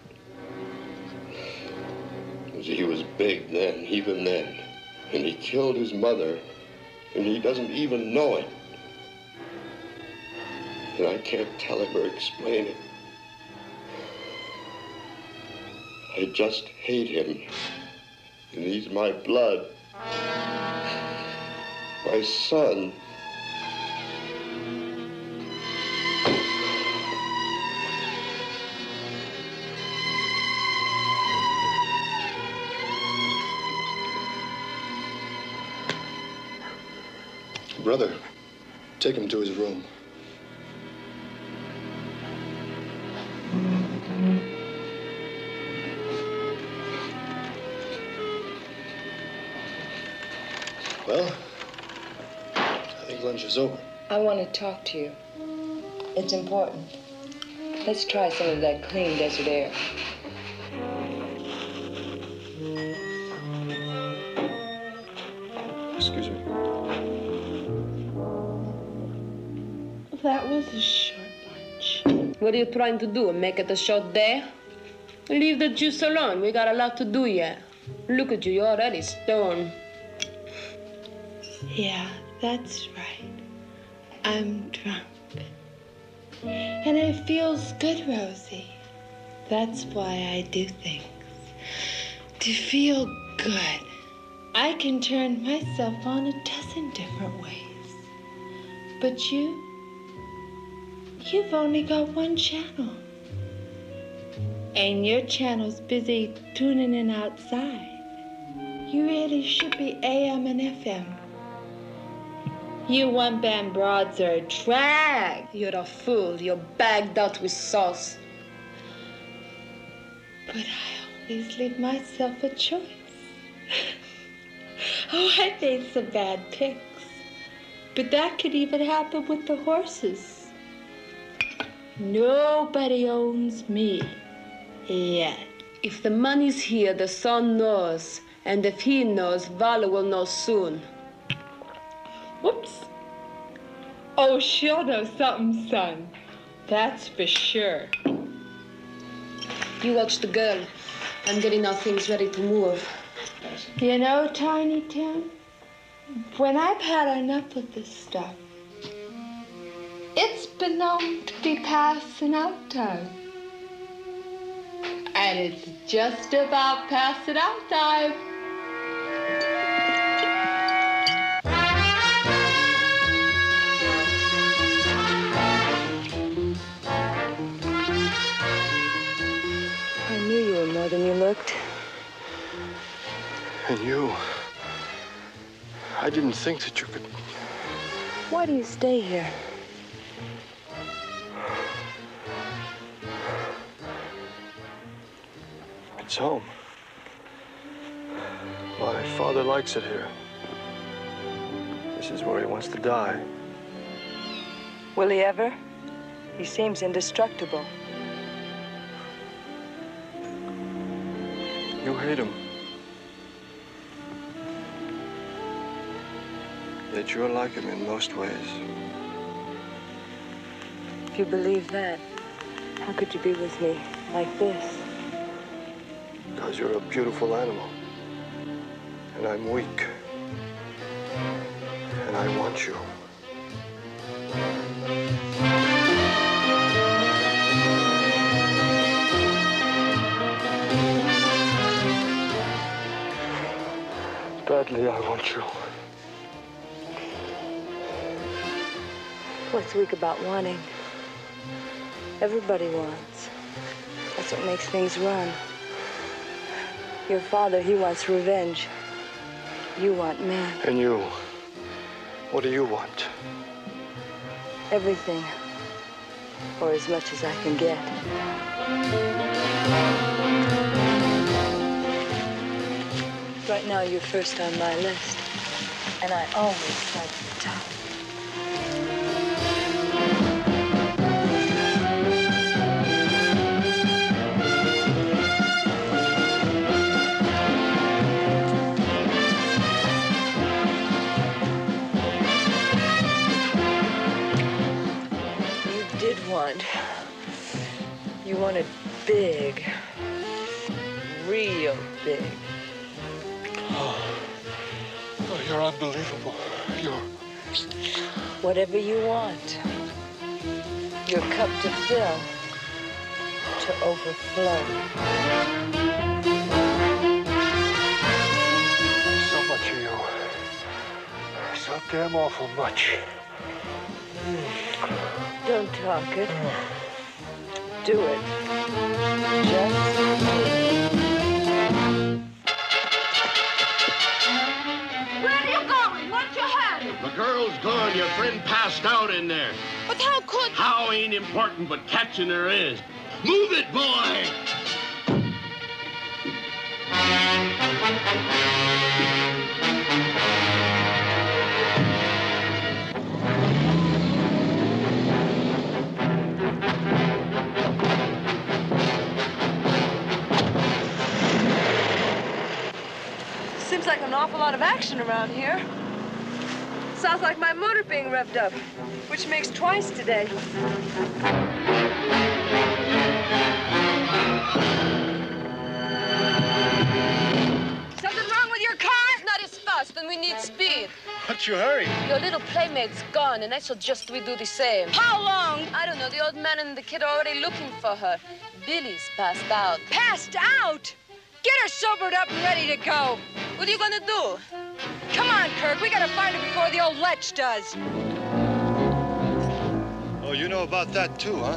He was big then, even then, and he killed his mother, and he doesn't even know it. And I can't tell him or explain it. I just hate him, and he's my blood, my son. Brother, take him to his room. Well, I think lunch is over. I want to talk to you. It's important. Let's try some of that clean desert air. Excuse me. That was a short lunch. What are you trying to do? Make it a short day? Leave the juice alone. We got a lot to do yet. Look at you. You're already stoned. Yeah, that's right. I'm drunk. And it feels good, Rosie. That's why I do things. To feel good. I can turn myself on a dozen different ways. But you, you've only got one channel. And your channel's busy tuning in outside. You really should be A M and F M. You one-band broads are a drag. You're a fool. You're bagged out with sauce. But I always leave myself a choice. Oh, I made some bad picks. But that could even happen with the horses. Nobody owns me yet. If the money's here, the son knows. And if he knows, Varla will know soon. Whoops. Oh, she'll know something, son. That's for sure. You watch the girl. I'm getting our things ready to move. You know, Tiny Tim, when I've had enough of this stuff, it's been known to be passing out time. And it's just about passing out time. I knew you were more than you looked. And you, I didn't think that you could... Why do you stay here? It's home. My father likes it here. This is where he wants to die. Will he ever? He seems indestructible. You hate him. Yet you're like him in most ways. If you believe that, how could you be with me like this? Because you're a beautiful animal. And I'm weak. And I want you. Badly, I want you. What's weak about wanting? Everybody wants. That's what makes things run. Your father, he wants revenge. You want man. And you? What do you want? Everything. Or as much as I can get. Right now, you're first on my list. And I always start at the top. Want. You wanted big, real big. Oh, oh, you're unbelievable. You're... Whatever you want. Your cup to fill, to overflow. So much of you. So damn awful much. Don't talk it. Do it. Just do it. Where are you going? What's your hurry? The girl's gone. Your friend passed out in there. But how could... How ain't important, but catching her is. Move it, boy! Seems like an awful lot of action around here. Sounds like my motor being revved up, which makes twice today. Something wrong with your car? It's not as fast, and we need speed. What's your hurry? Your little playmate's gone, and I suggest we do the same. How long? I don't know. The old man and the kid are already looking for her. Billie's passed out. Passed out? Get her sobered up and ready to go. What are you gonna do? Come on, Kirk. We gotta find her before the old lech does. Oh, you know about that too, huh?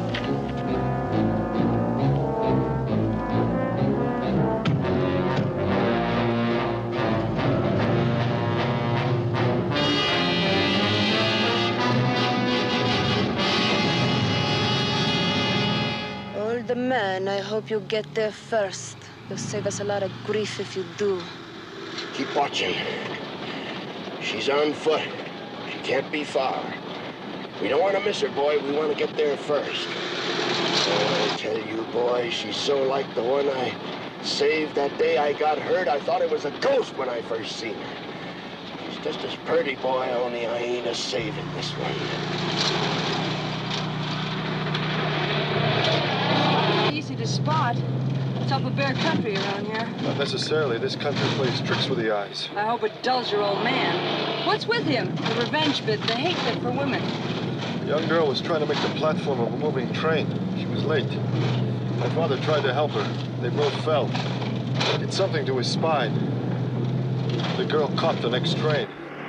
Old man, I hope you get there first. You'll save us a lot of grief if you do. Keep watching. She's on foot. She can't be far. We don't want to miss her, boy. We want to get there first. Oh, I tell you, boy, she's so like the one I saved that day I got hurt. I thought it was a ghost when I first seen her. She's just as pretty, boy, only I ain't a saving this one. Easy to spot. It's up a bare country around here. Not necessarily. This country plays tricks with the eyes. I hope it dulls your old man. What's with him? The revenge bit, the hate bit for women. The young girl was trying to make the platform of a moving train. She was late. My father tried to help her. They both fell. Did something to his spine. The girl caught the next train.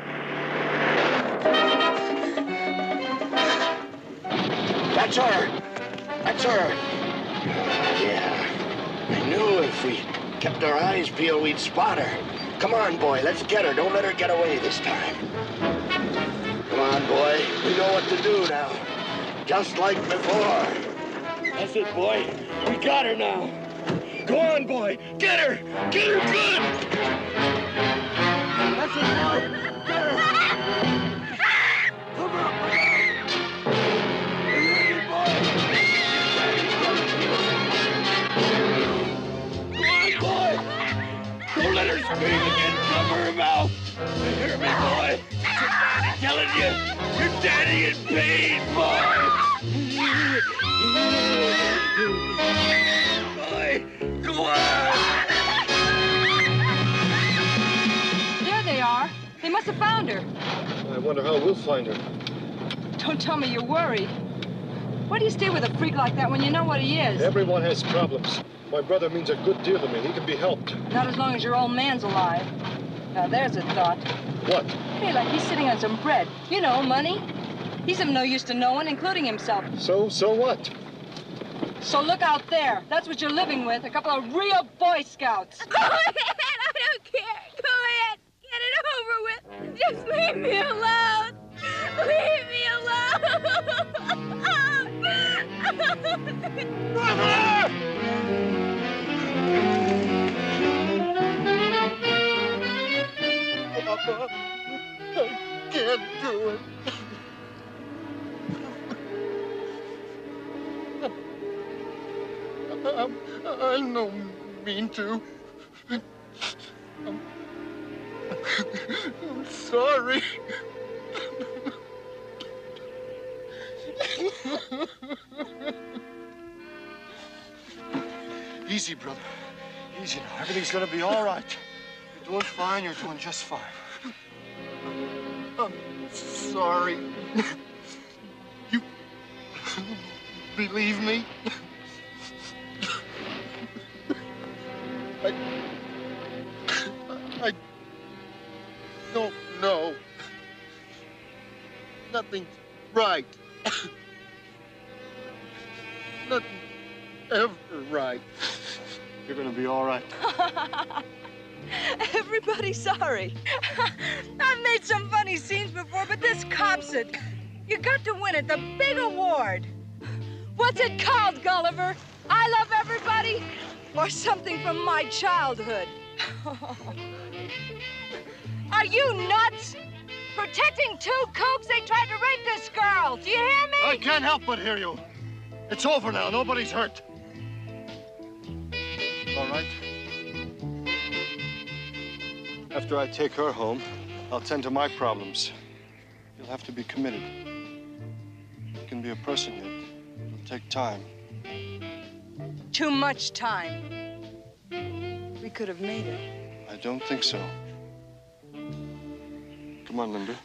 That's her! That's her! Yeah. I knew if we kept our eyes peeled, we'd spot her. Come on, boy, let's get her. Don't let her get away this time. Come on, boy. We know what to do now. Just like before. That's it, boy. We got her now. Go on, boy. Get her. Get her good. That's it, boy. Get her. Come on, boy. Don't let her scream again. Cover her mouth. You hear me, boy? Your daddy telling you. Your daddy in pain, boy. Boy, go on. There they are. They must have found her. I wonder how we'll find her. Don't tell me you're worried. Why do you stay with a freak like that when you know what he is? Everyone has problems. My brother means a good deal to me. He can be helped. Not as long as your old man's alive. Now, there's a thought. What? Hey, like he's sitting on some bread. You know, money. He's of no use to no one, including himself. So, so what? So look out there. That's what you're living with. A couple of real Boy Scouts. Go ahead. I don't care. Go ahead. Get it over with. Just leave me alone. Leave me alone. Brother! Papa, I can't do it. I'm, I no mean to. I'm, I'm sorry. Easy, brother. Easy now. Everything's gonna be all right. You're doing fine. You're doing just fine. I'm sorry. You believe me? I, I don't know. Nothing's right. Nothing ever right. You're gonna be all right. Everybody's sorry. I've made some funny scenes before, but this cops it. You got to win it, the big award. What's it called, Gulliver? I love everybody? Or something from my childhood? Are you nuts? Protecting two kooks, they tried to rape this girl. Do you hear me? I can't help but hear you. It's over now. Nobody's hurt. All right. After I take her home, I'll tend to my problems. You'll have to be committed. You can be a person yet. It'll take time. Too much time. We could have made it. I don't think so. Come on, Linda.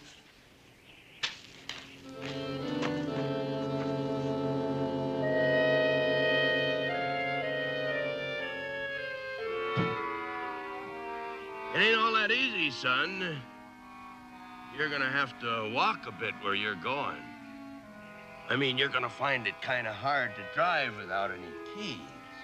It ain't all that easy, son. You're gonna have to walk a bit where you're going. I mean, you're gonna find it kind of hard to drive without any keys.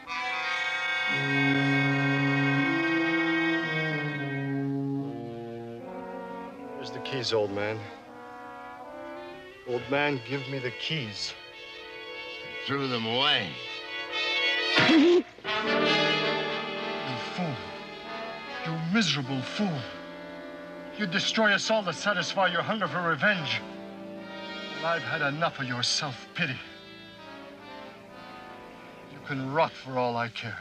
Here's the keys, old man. Old man, give me the keys. Threw them away. You fool. You miserable fool. You destroy us all to satisfy your hunger for revenge. And I've had enough of your self-pity. You can rot for all I care.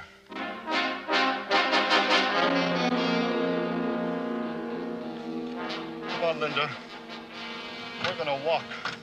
Come on, Linda. We're gonna walk.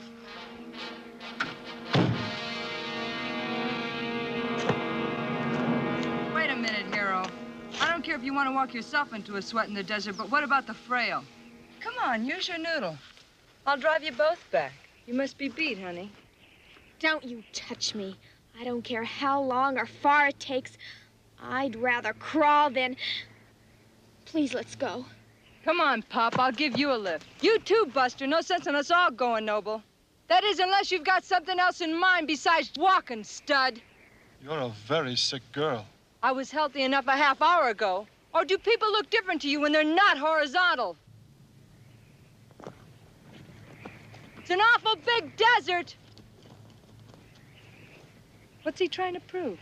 Wait a minute, hero. I don't care if you want to walk yourself into a sweat in the desert, but what about the frail? Come on, use your noodle. I'll drive you both back. You must be beat, honey. Don't you touch me. I don't care how long or far it takes. I'd rather crawl than... Please, let's go. Come on, Pop. I'll give you a lift. You too, Buster. No sense in us all going, Noble. That is, unless you've got something else in mind besides walking, stud. You're a very sick girl. I was healthy enough a half hour ago. Or do people look different to you when they're not horizontal? It's an awful big desert. What's he trying to prove?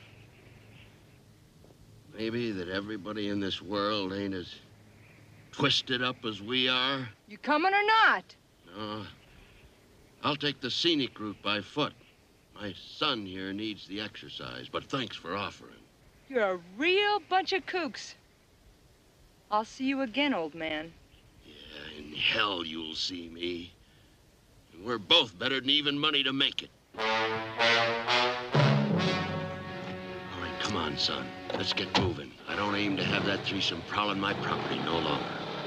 Maybe that everybody in this world ain't as twisted up as we are. You coming or not? No. I'll take the scenic route by foot. My son here needs the exercise, but thanks for offering. You're a real bunch of kooks. I'll see you again, old man. Yeah, in hell you'll see me. And we're both better than even money to make it. All right, come on, son. Let's get moving. I don't aim to have that threesome prowling my property no longer.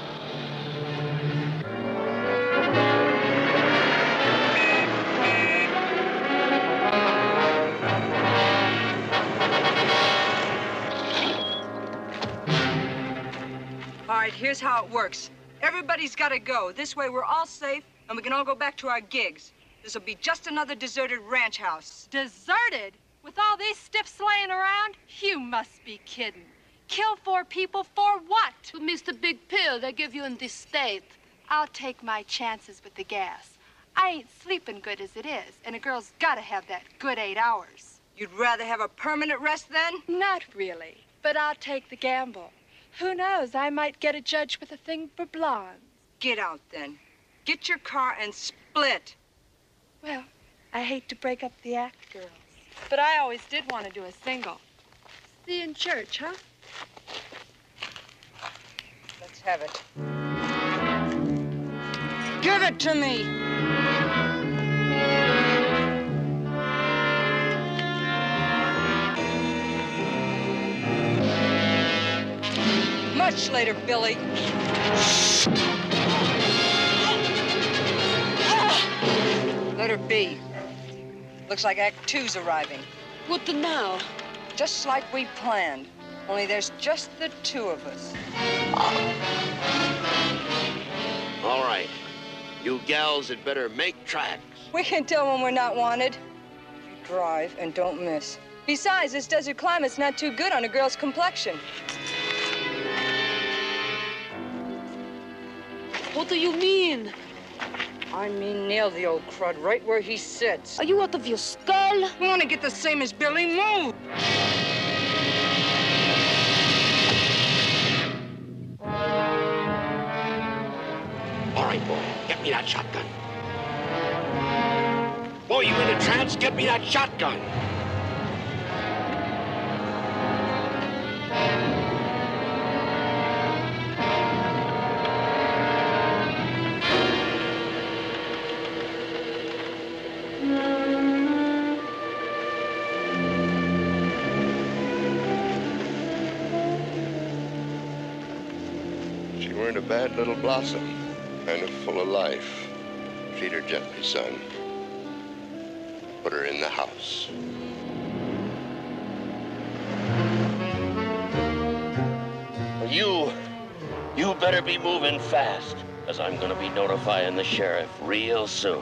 All right, here's how it works. Everybody's got to go. This way we're all safe, and we can all go back to our gigs. This'll be just another deserted ranch house. Deserted? With all these stiffs laying around? You must be kidding. Kill four people for what? To miss the big pill they give you in this state. I'll take my chances with the gas. I ain't sleeping good as it is, and a girl's got to have that good eight hours. You'd rather have a permanent rest then? Not really, but I'll take the gamble. Who knows, I might get a judge with a thing for blondes. Get out then. Get your car and split. Well, I hate to break up the act, girls, but I always did want to do a single. See you in church, huh? Let's have it. Give it to me! Much later, Billie. Let her be. Looks like Act Two's arriving. What the now? Just like we planned. Only there's just the two of us. All right. You gals had better make tracks. We can tell when we're not wanted. You drive and don't miss. Besides, this desert climate's not too good on a girl's complexion. What do you mean? I mean nail the old crud right where he sits. Are you out of your skull? I want to get the same as Billie. Move! All right, boy, get me that shotgun. Boy, you in a trance? Get me that shotgun. She weren't a bad little blossom. Kind of full of life. Treat her gently, son. Put her in the house. You, you better be moving fast, because I'm going to be notifying the sheriff real soon.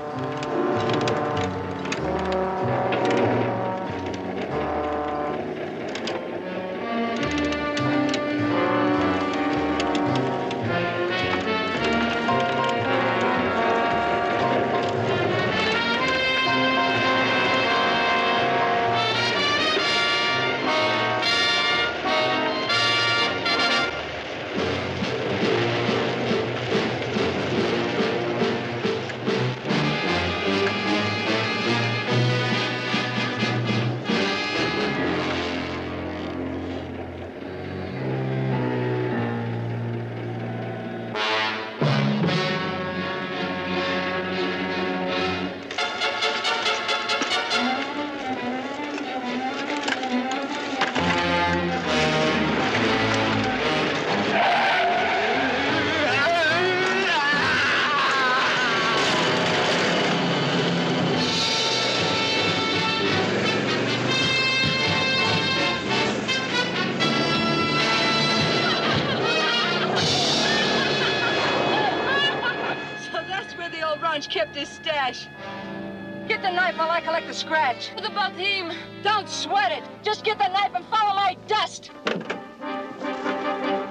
Kept his stash. Get the knife while I collect the scratch. What about him? Don't sweat it. Just get the knife and follow my dust.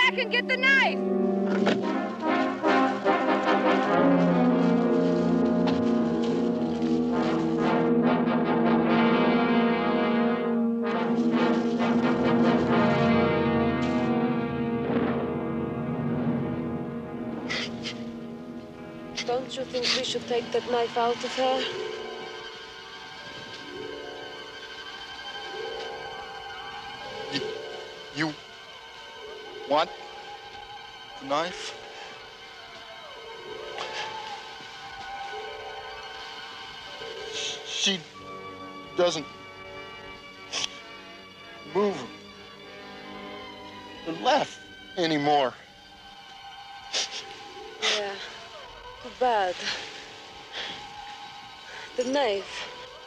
back and get the knife. Don't you think we should take that knife out of her? You, you want the knife? She doesn't move or laugh anymore. Yeah, too bad. The knife.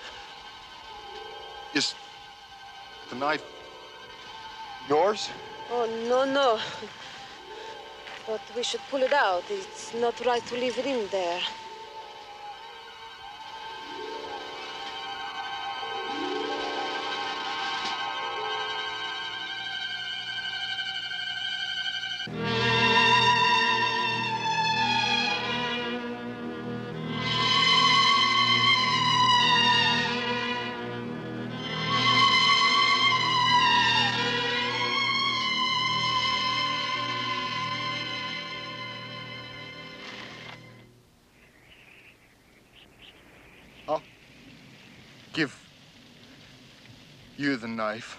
Is the knife yours? Oh, no, no. But we should pull it out. It's not right to leave it in there. Give you the knife.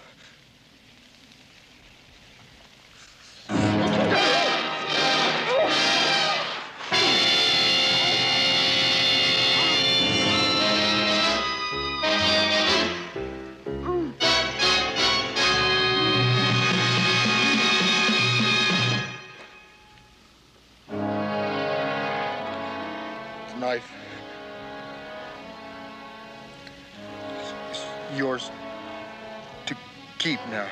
The knife. Yours to keep now.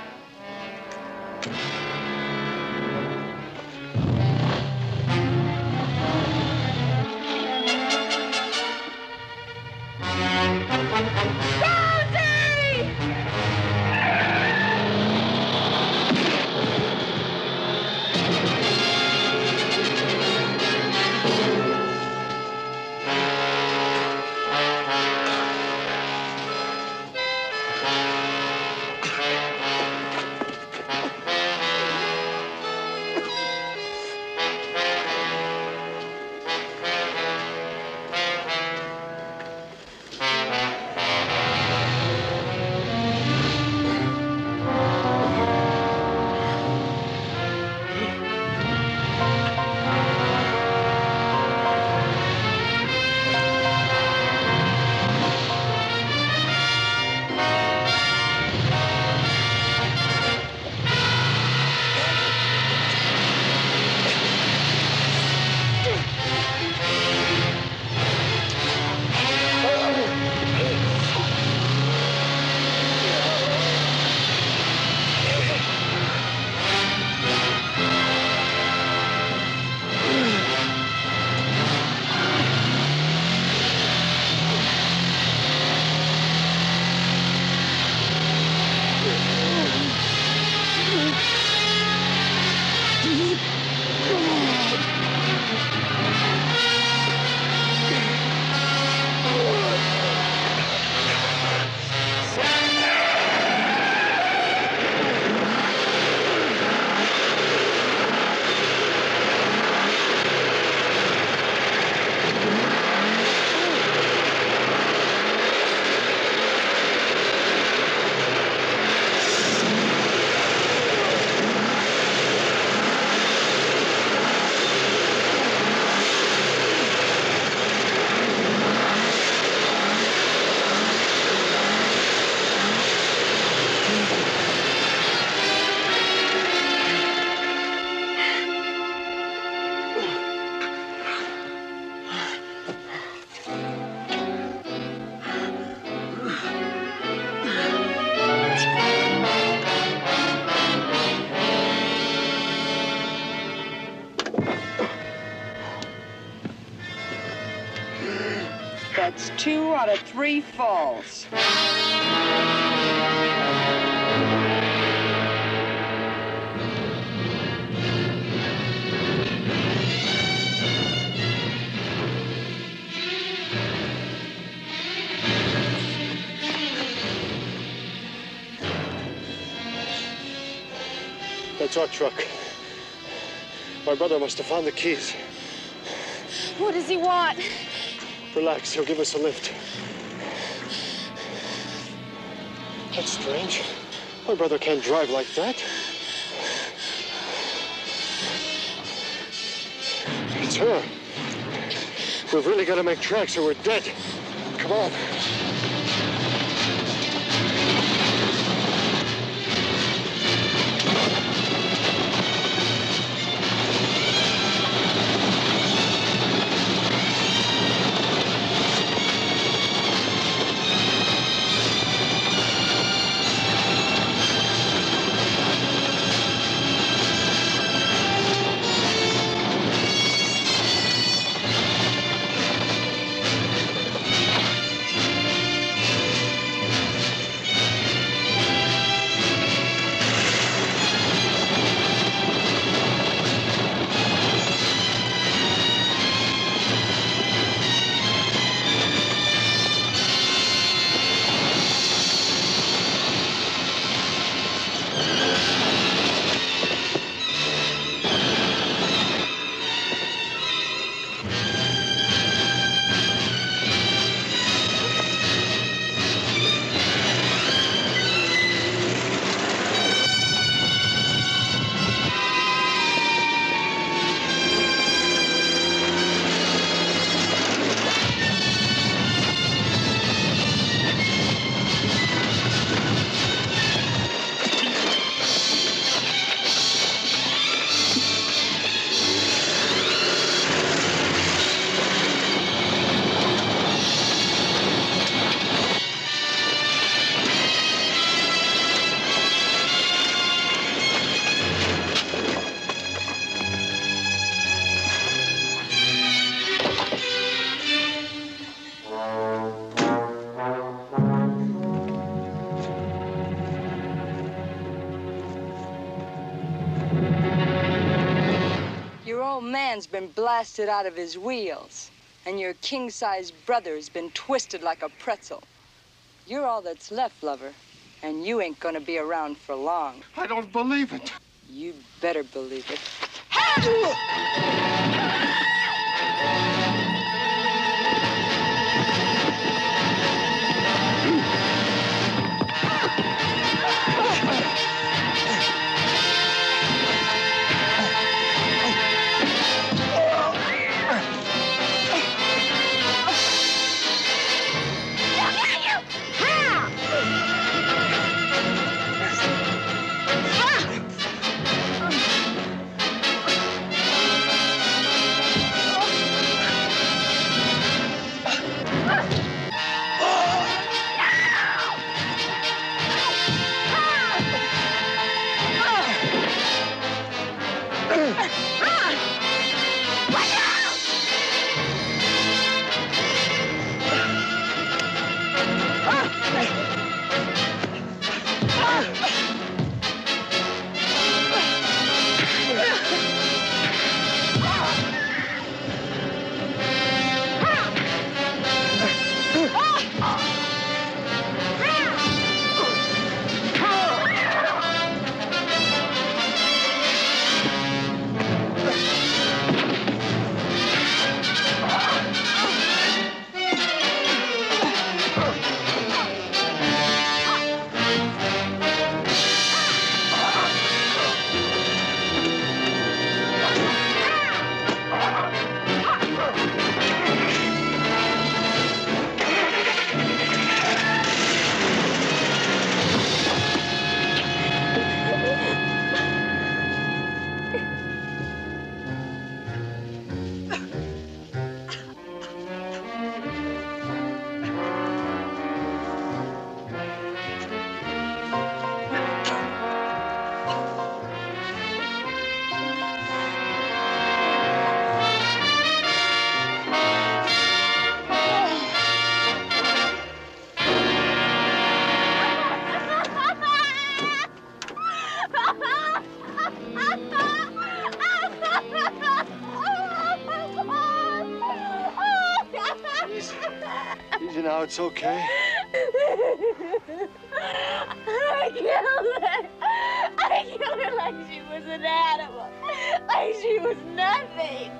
That's two out of three falls. it's our truck. My brother must have found the keys. What does he want? Relax, he'll give us a lift. That's strange. My brother can't drive like that. It's her. We've really got to make tracks or we're dead. Come on. Man's been blasted out of his wheels, and your king-sized brother's been twisted like a pretzel. You're all that's left, lover, and you ain't gonna be around for long. I don't believe it. You'd better believe it. Now it's okay. I killed it. I killed her like she was an animal. Like she was nothing.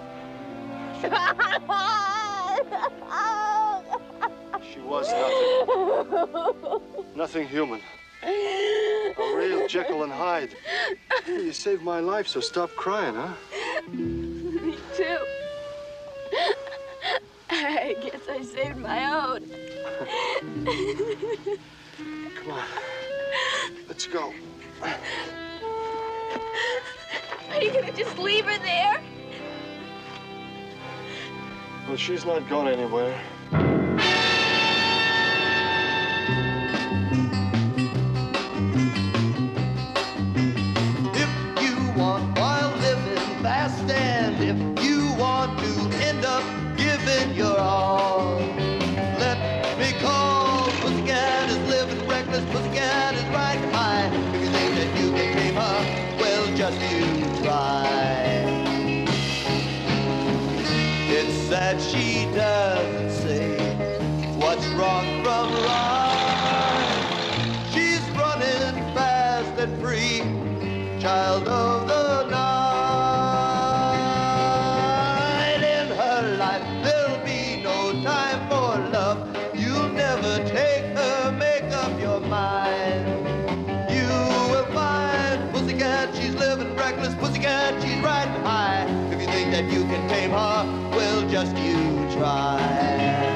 She was nothing. Nothing human. A real Jekyll and Hyde. You saved my life, so stop crying, huh? Me too. I guess I saved my own. Come on. Let's go. Are you gonna just leave her there? Well, she's not going anywhere. If you want wild living fast, and if you want to end up giving your all, let me call. Pussycat is living reckless. Pussycat is riding high. If you think that you can tame her, well, just you try. It's that she doesn't say what's wrong from right. She's running fast and free, child of the night. In her life, there'll be no time for love. You'll never take her, make up your mind. You will find Pussycat, she's living reckless. Pussycat, she's riding high. If you think that you can tame her, well, just you try.